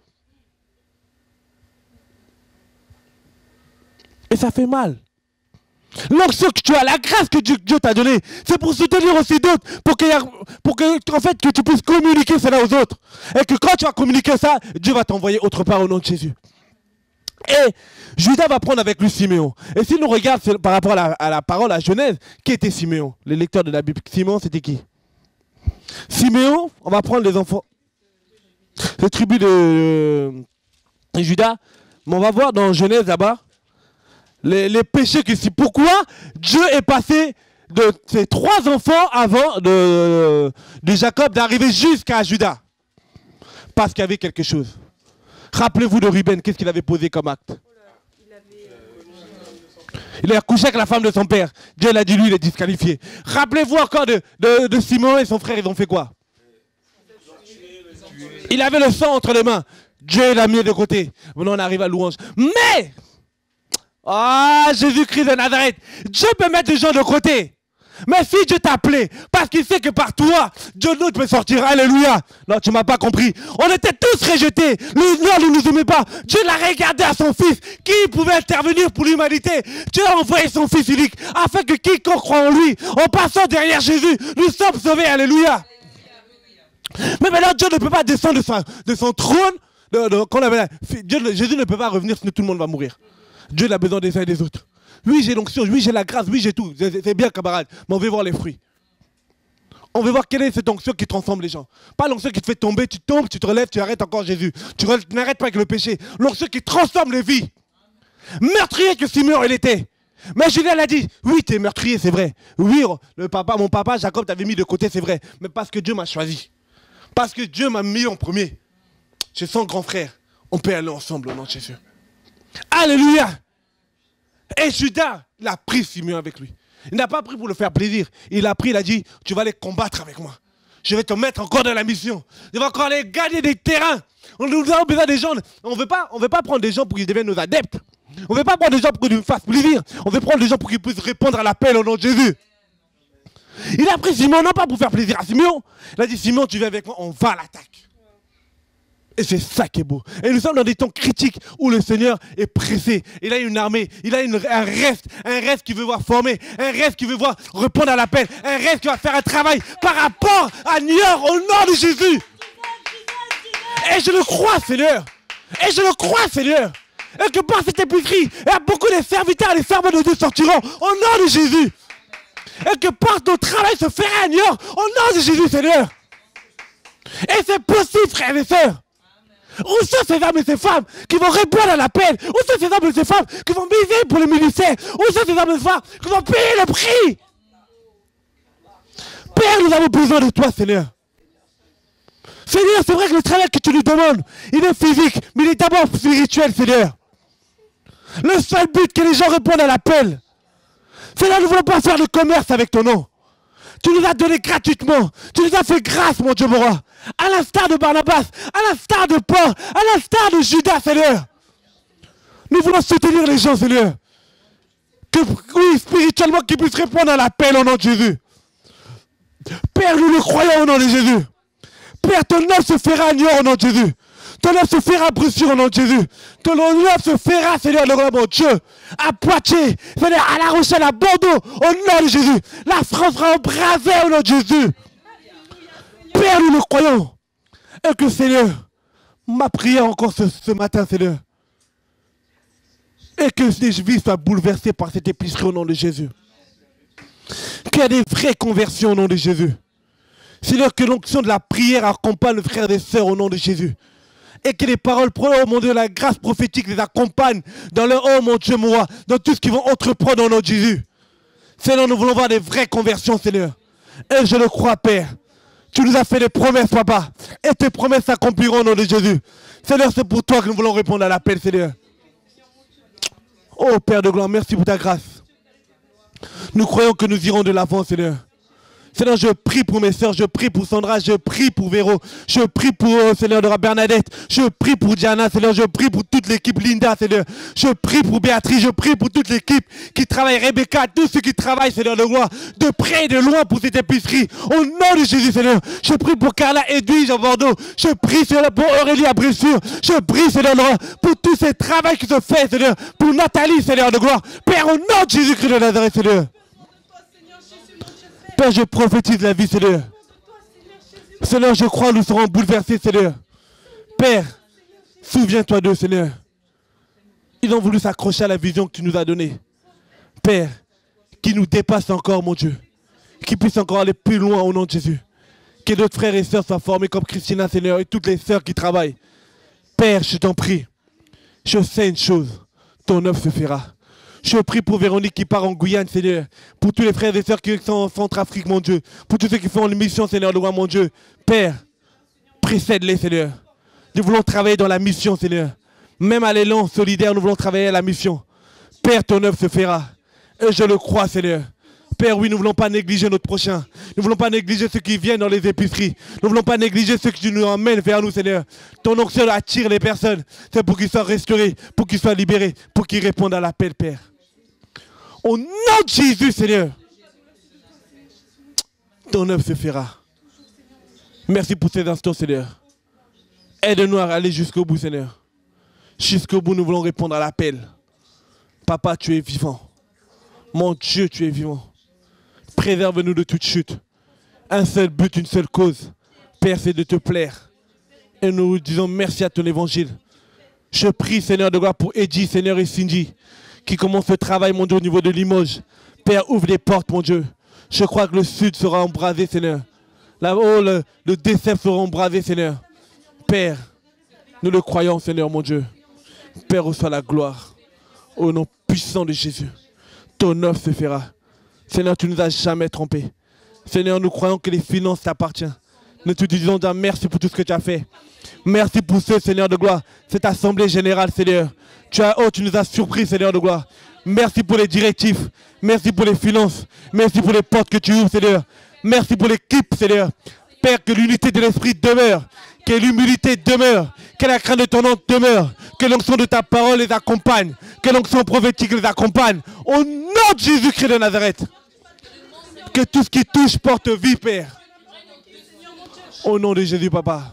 Et ça fait mal. L'onction que tu as, la grâce que Dieu t'a donnée, c'est pour soutenir aussi d'autres, pour que, en fait, que tu puisses communiquer cela aux autres. Et que quand tu vas communiquer ça, Dieu va t'envoyer autre part au nom de Jésus. Et Judas va prendre avec lui Siméon. Et si nous regardons par rapport à la parole à Genèse, qui était Siméon? Les lecteurs de la Bible, Siméon, c'était qui? Siméon, on va prendre les enfants. cette tribu de Juda. Mais on va voir dans Genèse là-bas les péchés que c'est. Pourquoi Dieu est passé de ses 3 enfants avant de Jacob d'arriver jusqu'à Juda? Parce qu'il y avait quelque chose. Rappelez-vous de Ruben, qu'est-ce qu'il avait posé comme acte? Il a couché avec la femme de son père. Dieu l'a dit, lui, il est disqualifié. Rappelez-vous encore de Simon et son frère, ils ont fait quoi? Il avait le sang entre les mains. Dieu l'a mis de côté. Maintenant, on arrive à louange. Mais, Jésus-Christ de Nazareth, Dieu peut mettre des gens de côté. Mais si Dieu t'a appelé, parce qu'il sait que par toi, Dieu d'autre peut sortir. Alléluia. Non, tu ne m'as pas compris. On était tous rejetés. Le Nord ne nous aimait pas. Dieu l'a regardé à son Fils. Qui pouvait intervenir pour l'humanité? Dieu a envoyé son Fils unique, afin que quiconque croit en lui, en passant derrière Jésus, nous sommes sauvés. Alléluia. Mais maintenant, Dieu ne peut pas descendre de son trône. Jésus ne peut pas revenir, sinon tout le monde va mourir. Dieu a besoin des uns et des autres. Oui, j'ai l'onction, oui, j'ai la grâce, oui, j'ai tout. C'est bien, camarade. Mais on veut voir les fruits. On veut voir quelle est cette onction qui transforme les gens. Pas l'onction qui te fait tomber, tu tombes, tu te relèves, tu arrêtes encore Jésus. Tu n'arrêtes pas avec le péché. L'onction qui transforme les vies. Meurtrier que Simeon il était. Mais Julien l'a dit, oui, tu es meurtrier, c'est vrai. Oui, mon papa, Jacob, t'avait mis de côté, c'est vrai. Mais parce que Dieu m'a choisi. Parce que Dieu m'a mis en premier. Je suis son grand frère. On peut aller ensemble au nom de Jésus. Alléluia. Et Judas, il a pris Simeon avec lui. Il n'a pas pris pour le faire plaisir. Il a pris, il a dit, tu vas aller combattre avec moi. Je vais te mettre encore dans la mission. Je vais encore aller gagner des terrains. Nous avons besoin des gens. On ne veut pas prendre des gens pour qu'ils deviennent nos adeptes. On ne veut pas prendre des gens pour qu'ils nous fassent plaisir. On veut prendre des gens pour qu'ils puissent répondre à l'appel au nom de Jésus. Il a pris Simeon, non pas pour faire plaisir à Simeon. Il a dit, Simeon, tu viens avec moi, on va à l'attaque. Et c'est ça qui est beau. Et nous sommes dans des temps critiques où le Seigneur est pressé. Il a une armée, il a un rêve qui veut voir former, un rêve qui veut voir répondre à l'appel, un rêve qui va faire un travail par rapport à New York au nom de Jésus. Et je le crois, Seigneur. Et je le crois, Seigneur. Et que par cette épicerie, il y a beaucoup de serviteurs et de servantes de Dieu sortiront au nom de Jésus. Et que par ton travail se fera à New York au nom de Jésus, Seigneur. Et c'est possible, frères et sœurs. Où sont ces hommes et ces femmes qui vont répondre à l'appel? Où sont ces hommes et ces femmes qui vont miser pour le ministère? Où sont ces hommes et ces femmes qui vont payer le prix? Père, nous avons besoin de toi, Seigneur. Seigneur, c'est vrai que le travail que tu nous demandes, il est physique, mais il est d'abord spirituel, Seigneur. Le seul but, que les gens répondent à l'appel. Seigneur, nous ne voulons pas faire de commerce avec ton nom. Tu nous as donné gratuitement. Tu nous as fait grâce, mon Dieu, mon roi. À l'instar de Barnabas, à l'instar de Paul, à l'instar de Judas, Seigneur. Nous voulons soutenir les gens, Seigneur. Que, oui, spirituellement, qu'ils puissent répondre à l'appel au nom de Jésus. Père, nous le croyons au nom de Jésus. Père, ton œuvre se fera à Niort au nom de Jésus. Ton œuvre se fera à Broussure au nom de Jésus. Ton œuvre se fera, Seigneur, le roi, mon Dieu, à Poitiers, Seigneur, à La Rochelle, à Bordeaux, au nom de Jésus. La France sera embrasée au nom de Jésus. Père, nous le croyons. Et que, Seigneur, ma prière encore ce matin, Seigneur, et que les vies soient bouleversées par cette épicerie au nom de Jésus. Qu'il y ait des vraies conversions au nom de Jésus. Seigneur, que l'onction de la prière accompagne les frères et sœurs au nom de Jésus. Et que les paroles, oh mon Dieu, la grâce prophétique les accompagne dans leur, oh mon Dieu, moi, dans tout ce qu'ils vont entreprendre au nom de Jésus. Seigneur, nous voulons voir des vraies conversions, Seigneur. Et je le crois, Père. Tu nous as fait des promesses, Papa. Et tes promesses s'accompliront au nom de Jésus. Seigneur, c'est pour toi que nous voulons répondre à l'appel, Seigneur. Oh, Père de gloire, merci pour ta grâce. Nous croyons que nous irons de l'avant, Seigneur. Seigneur, je prie pour mes sœurs, je prie pour Sandra, je prie pour Véro, je prie pour Seigneur de la Bernadette, je prie pour Diana, Seigneur, je prie pour toute l'équipe Linda, Seigneur, je prie pour Béatrice, je prie pour toute l'équipe qui travaille, Rebecca, tous ceux qui travaillent, Seigneur de gloire, de près et de loin pour cette épicerie, au nom de Jésus, Seigneur, je prie pour Carla Edwige à Bordeaux, je prie, Seigneur, pour Aurélie à Broussure, je prie, Seigneur de gloire, pour tout ce travail qui se fait, Seigneur, pour Nathalie, Seigneur de gloire, Père, au nom de Jésus-Christ de Nazareth, Seigneur. Père, je prophétise la vie, Seigneur. Seigneur, je crois que nous serons bouleversés, Seigneur. Père, souviens-toi d'eux, Seigneur. Ils ont voulu s'accrocher à la vision que tu nous as donnée. Père, qui nous dépasse encore, mon Dieu. Qui puisse encore aller plus loin au nom de Jésus. Que d'autres frères et sœurs soient formés comme Christina, Seigneur, et toutes les sœurs qui travaillent. Père, je t'en prie. Je sais une chose, ton œuvre se fera. Je prie pour Véronique qui part en Guyane, Seigneur. Pour tous les frères et sœurs qui sont en Centrafrique, mon Dieu. Pour tous ceux qui font une mission, Seigneur, de roi, mon Dieu. Père, précède-les, Seigneur. Nous voulons travailler dans la mission, Seigneur. Même à l'élan solidaire, nous voulons travailler à la mission. Père, ton œuvre se fera. Et je le crois, Seigneur. Père, oui, nous ne voulons pas négliger notre prochain. Nous ne voulons pas négliger ceux qui viennent dans les épiceries. Nous ne voulons pas négliger ceux qui nous emmènent vers nous, Seigneur. Ton onction attire les personnes. C'est pour qu'ils soient restaurés, pour qu'ils soient libérés, pour qu'ils répondent à l'appel, Père. Au nom de Jésus, Seigneur, ton œuvre se fera. Merci pour ces instants, Seigneur. Aide-nous à aller jusqu'au bout, Seigneur. Jusqu'au bout, nous voulons répondre à l'appel. Papa, tu es vivant. Mon Dieu, tu es vivant. Préserve-nous de toute chute. Un seul but, une seule cause. Père, c'est de te plaire. Et nous disons merci à ton évangile. Je prie, Seigneur de gloire, pour Eddie, Seigneur, et Cindy, qui commencent le travail, mon Dieu, au niveau de Limoges. Père, ouvre les portes, mon Dieu. Je crois que le sud sera embrasé, Seigneur. Là-haut, le dessert sera embrasé, Seigneur. Père, nous le croyons, Seigneur, mon Dieu. Père, reçois la gloire. Au nom puissant de Jésus. Ton œuvre se fera. Seigneur, tu ne nous as jamais trompés. Seigneur, nous croyons que les finances t'appartiennent. Nous te disons déjà merci pour tout ce que tu as fait. Merci pour ce, Seigneur de gloire, cette assemblée générale, Seigneur. Tu nous as surpris, Seigneur de gloire. Merci pour les directives. Merci pour les finances. Merci pour les portes que tu ouvres, Seigneur. Merci pour l'équipe, Seigneur. Père, que l'unité de l'esprit demeure. Que l'humilité demeure. Que la crainte de ton nom demeure. Que l'onction de ta parole les accompagne. Que l'onction prophétique les accompagne. Au nom de Jésus-Christ de Nazareth. Que tout ce qui touche porte vie, Père. Au nom de Jésus, Papa.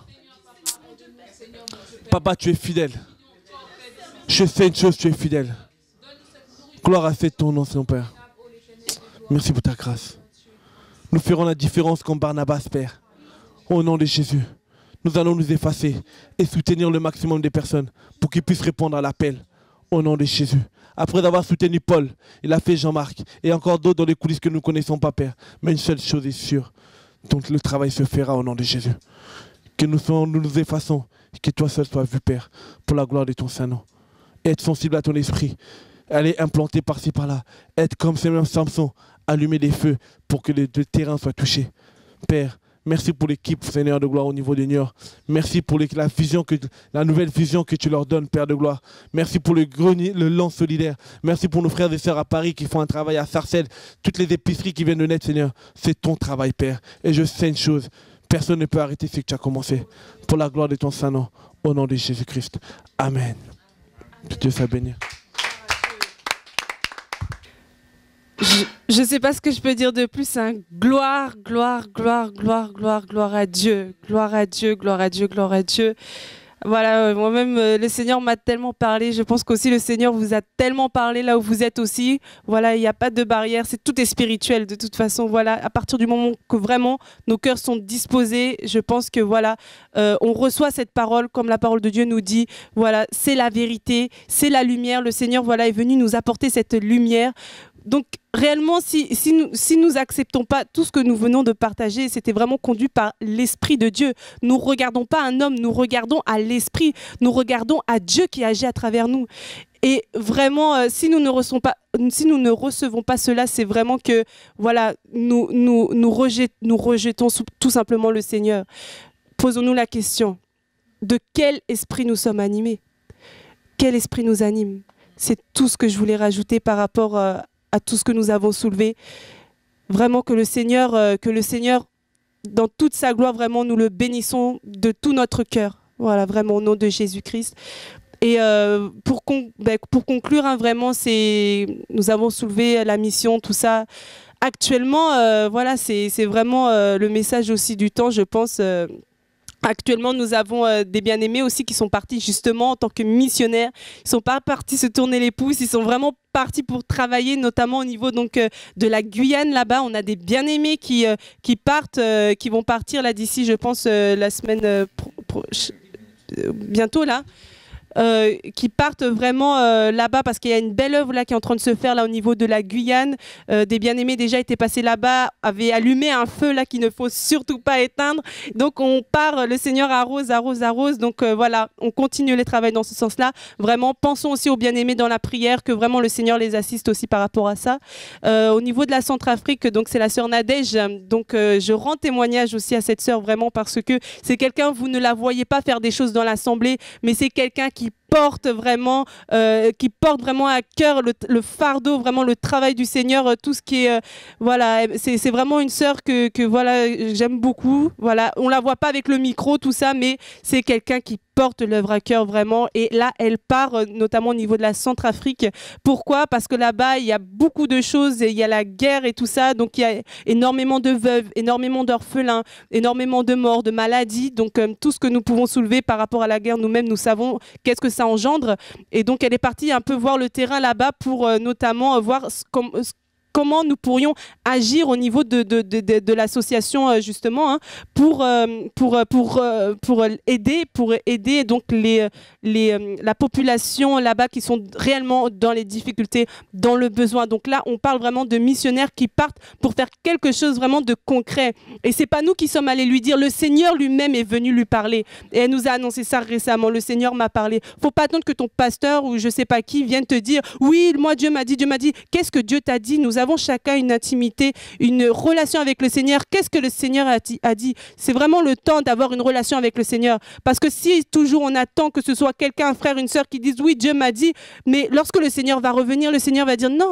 Papa, tu es fidèle. Je sais une chose, tu es fidèle. Gloire à ton nom, Seigneur Père. Merci pour ta grâce. Nous ferons la différence comme Barnabas, Père. Au nom de Jésus. Nous allons nous effacer et soutenir le maximum de personnes pour qu'ils puissent répondre à l'appel. Au nom de Jésus. Après avoir soutenu Paul, il a fait Jean-Marc et encore d'autres dans les coulisses que nous ne connaissons pas, Père. Mais une seule chose est sûre. Donc le travail se fera au nom de Jésus. Que nous nous effaçons et que toi seul sois vu, Père, pour la gloire de ton Saint-Nom. Être sensible à ton esprit. Aller implanter par-ci, par-là. Être comme ce même Samson. Allumer des feux pour que le terrain soit touché. Père, merci pour l'équipe, Seigneur de gloire, au niveau des Niort. Merci pour la nouvelle vision que tu leur donnes, Père de gloire. Merci pour le lance solidaire. Merci pour nos frères et sœurs à Paris qui font un travail à Sarcelles. Toutes les épiceries qui viennent de naître, Seigneur. C'est ton travail, Père. Et je sais une chose. Personne ne peut arrêter ce que tu as commencé. Pour la gloire de ton Saint-Nom. Au nom de Jésus-Christ. Amen. Que Dieu soit béni.
Je ne sais pas ce que je peux dire de plus. Hein. Gloire, gloire, gloire, gloire, gloire, gloire à Dieu. Gloire à Dieu, gloire à Dieu, gloire à Dieu. Voilà, moi-même, le Seigneur m'a tellement parlé. Je pense qu'aussi le Seigneur vous a tellement parlé là où vous êtes aussi. Voilà, il n'y a pas de barrière. Tout est spirituel de toute façon. Voilà, à partir du moment que vraiment nos cœurs sont disposés, je pense que voilà, on reçoit cette parole comme la parole de Dieu nous dit. Voilà, c'est la vérité, c'est la lumière. Le Seigneur, voilà, est venu nous apporter cette lumière. Donc réellement, si nous acceptons pas tout ce que nous venons de partager, c'était vraiment conduit par l'Esprit de Dieu. Nous ne regardons pas un homme, nous regardons à l'Esprit, nous regardons à Dieu qui agit à travers nous. Et vraiment, si nous ne recevons pas cela, c'est vraiment que voilà, nous rejetons tout simplement le Seigneur. Posons-nous la question, de quel esprit nous sommes animés? Quel esprit nous anime? C'est tout ce que je voulais rajouter par rapport à tout ce que nous avons soulevé. Vraiment que le Seigneur, dans toute sa gloire, vraiment nous le bénissons de tout notre cœur. Voilà, vraiment au nom de Jésus-Christ. Et pour conclure, hein, vraiment, nous avons soulevé la mission, tout ça. Actuellement, voilà, c'est vraiment le message aussi du temps, je pense. Actuellement, nous avons des bien-aimés aussi qui sont partis justement en tant que missionnaires. Ils ne sont pas partis se tourner les pouces, ils sont vraiment partis pour travailler, notamment au niveau donc, de la Guyane là-bas. On a des bien-aimés qui partent, qui vont partir là d'ici, je pense, la semaine bientôt là. qui partent vraiment là-bas parce qu'il y a une belle œuvre là qui est en train de se faire là au niveau de la Guyane. Des bien-aimés déjà étaient passés là-bas, avaient allumé un feu là qu'il ne faut surtout pas éteindre. Donc on part, le Seigneur arrose, arrose, arrose. Donc voilà, on continue les travaux dans ce sens-là. Vraiment, pensons aussi aux bien-aimés dans la prière, que vraiment le Seigneur les assiste aussi par rapport à ça. Au niveau de la Centrafrique, donc c'est la sœur Nadège. Donc je rends témoignage aussi à cette sœur vraiment parce que c'est quelqu'un, vous ne la voyez pas faire des choses dans l'assemblée, mais c'est quelqu'un qui porte vraiment à cœur le fardeau, vraiment le travail du Seigneur, tout ce qui est voilà, c'est vraiment une sœur que voilà, j'aime beaucoup. Voilà, on la voit pas avec le micro tout ça, mais c'est quelqu'un qui porte l'œuvre à cœur vraiment. Et là, elle part notamment au niveau de la Centrafrique. Pourquoi? Parce que là-bas, il y a beaucoup de choses. Il y a la guerre et tout ça. Donc, il y a énormément de veuves, énormément d'orphelins, énormément de morts, de maladies. Donc, tout ce que nous pouvons soulever par rapport à la guerre, nous-mêmes, nous savons qu'est-ce que ça engendre. Et donc, elle est partie un peu voir le terrain là-bas pour notamment voir comment nous pourrions agir au niveau de l'association justement hein, pour aider donc la population là-bas qui sont réellement dans les difficultés, dans le besoin. Donc là, on parle vraiment de missionnaires qui partent pour faire quelque chose vraiment de concret. Et c'est pas nous qui sommes allés lui dire, le Seigneur lui-même est venu lui parler. Et elle nous a annoncé ça récemment, le Seigneur m'a parlé. Faut pas attendre que ton pasteur ou je sais pas qui vienne te dire, oui, moi Dieu m'a dit. Qu'est-ce que Dieu t'a dit? Nous avons chacun une intimité, une relation avec le Seigneur. Qu'est-ce que le Seigneur a dit? C'est vraiment le temps d'avoir une relation avec le Seigneur. Parce que si toujours on attend que ce soit quelqu'un, un frère, une sœur qui dise oui, Dieu m'a dit, mais lorsque le Seigneur va revenir, le Seigneur va dire non,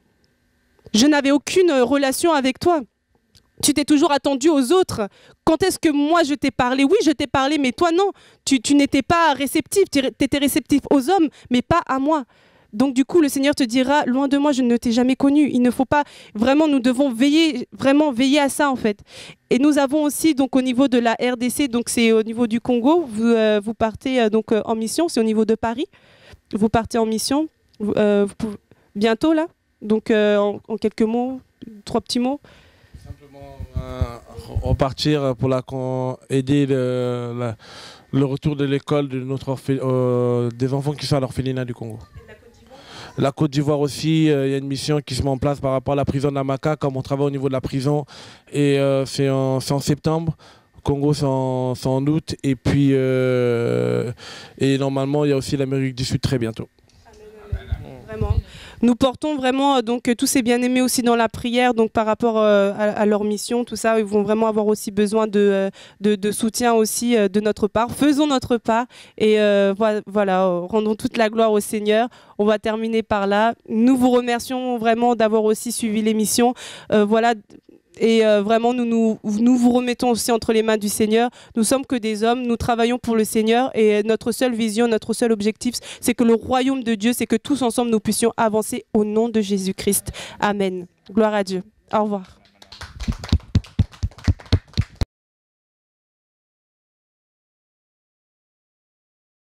je n'avais aucune relation avec toi. Tu t'es toujours attendu aux autres. Quand est-ce que moi je t'ai parlé? Oui, je t'ai parlé, mais toi non. Tu n'étais pas réceptif. Tu étais réceptif aux hommes, mais pas à moi. Donc du coup, le Seigneur te dira, loin de moi, je ne t'ai jamais connu. Il ne faut pas, vraiment, nous devons veiller à ça en fait. Et nous avons aussi, donc au niveau de la RDC, donc c'est au niveau du Congo, vous partez donc en mission, c'est au niveau de Paris. Vous partez en mission, bientôt là. Donc en quelques mots, 3 petits mots.
Simplement repartir pour aider le retour de l'école de des enfants qui sont à l'orphelinat du Congo. La Côte d'Ivoire aussi, il y a une mission qui se met en place par rapport à la prison d'Amaka, comme on travaille au niveau de la prison. Et c'est en septembre. Congo, c'est en août. Et puis, et normalement, il y a aussi l'Amérique du Sud très bientôt.
Vraiment. Nous portons vraiment donc tous ces bien-aimés aussi dans la prière, donc par rapport à leur mission, tout ça, ils vont vraiment avoir aussi besoin de soutien aussi de notre part. Faisons notre part et voilà, rendons toute la gloire au Seigneur. On va terminer par là. Nous vous remercions vraiment d'avoir aussi suivi l'émission. Voilà. Et vraiment, nous vous remettons aussi entre les mains du Seigneur. Nous sommes que des hommes, nous travaillons pour le Seigneur et notre seule vision, notre seul objectif, c'est que le royaume de Dieu, c'est que tous ensemble nous puissions avancer au nom de Jésus-Christ. Amen. Gloire à Dieu. Au revoir.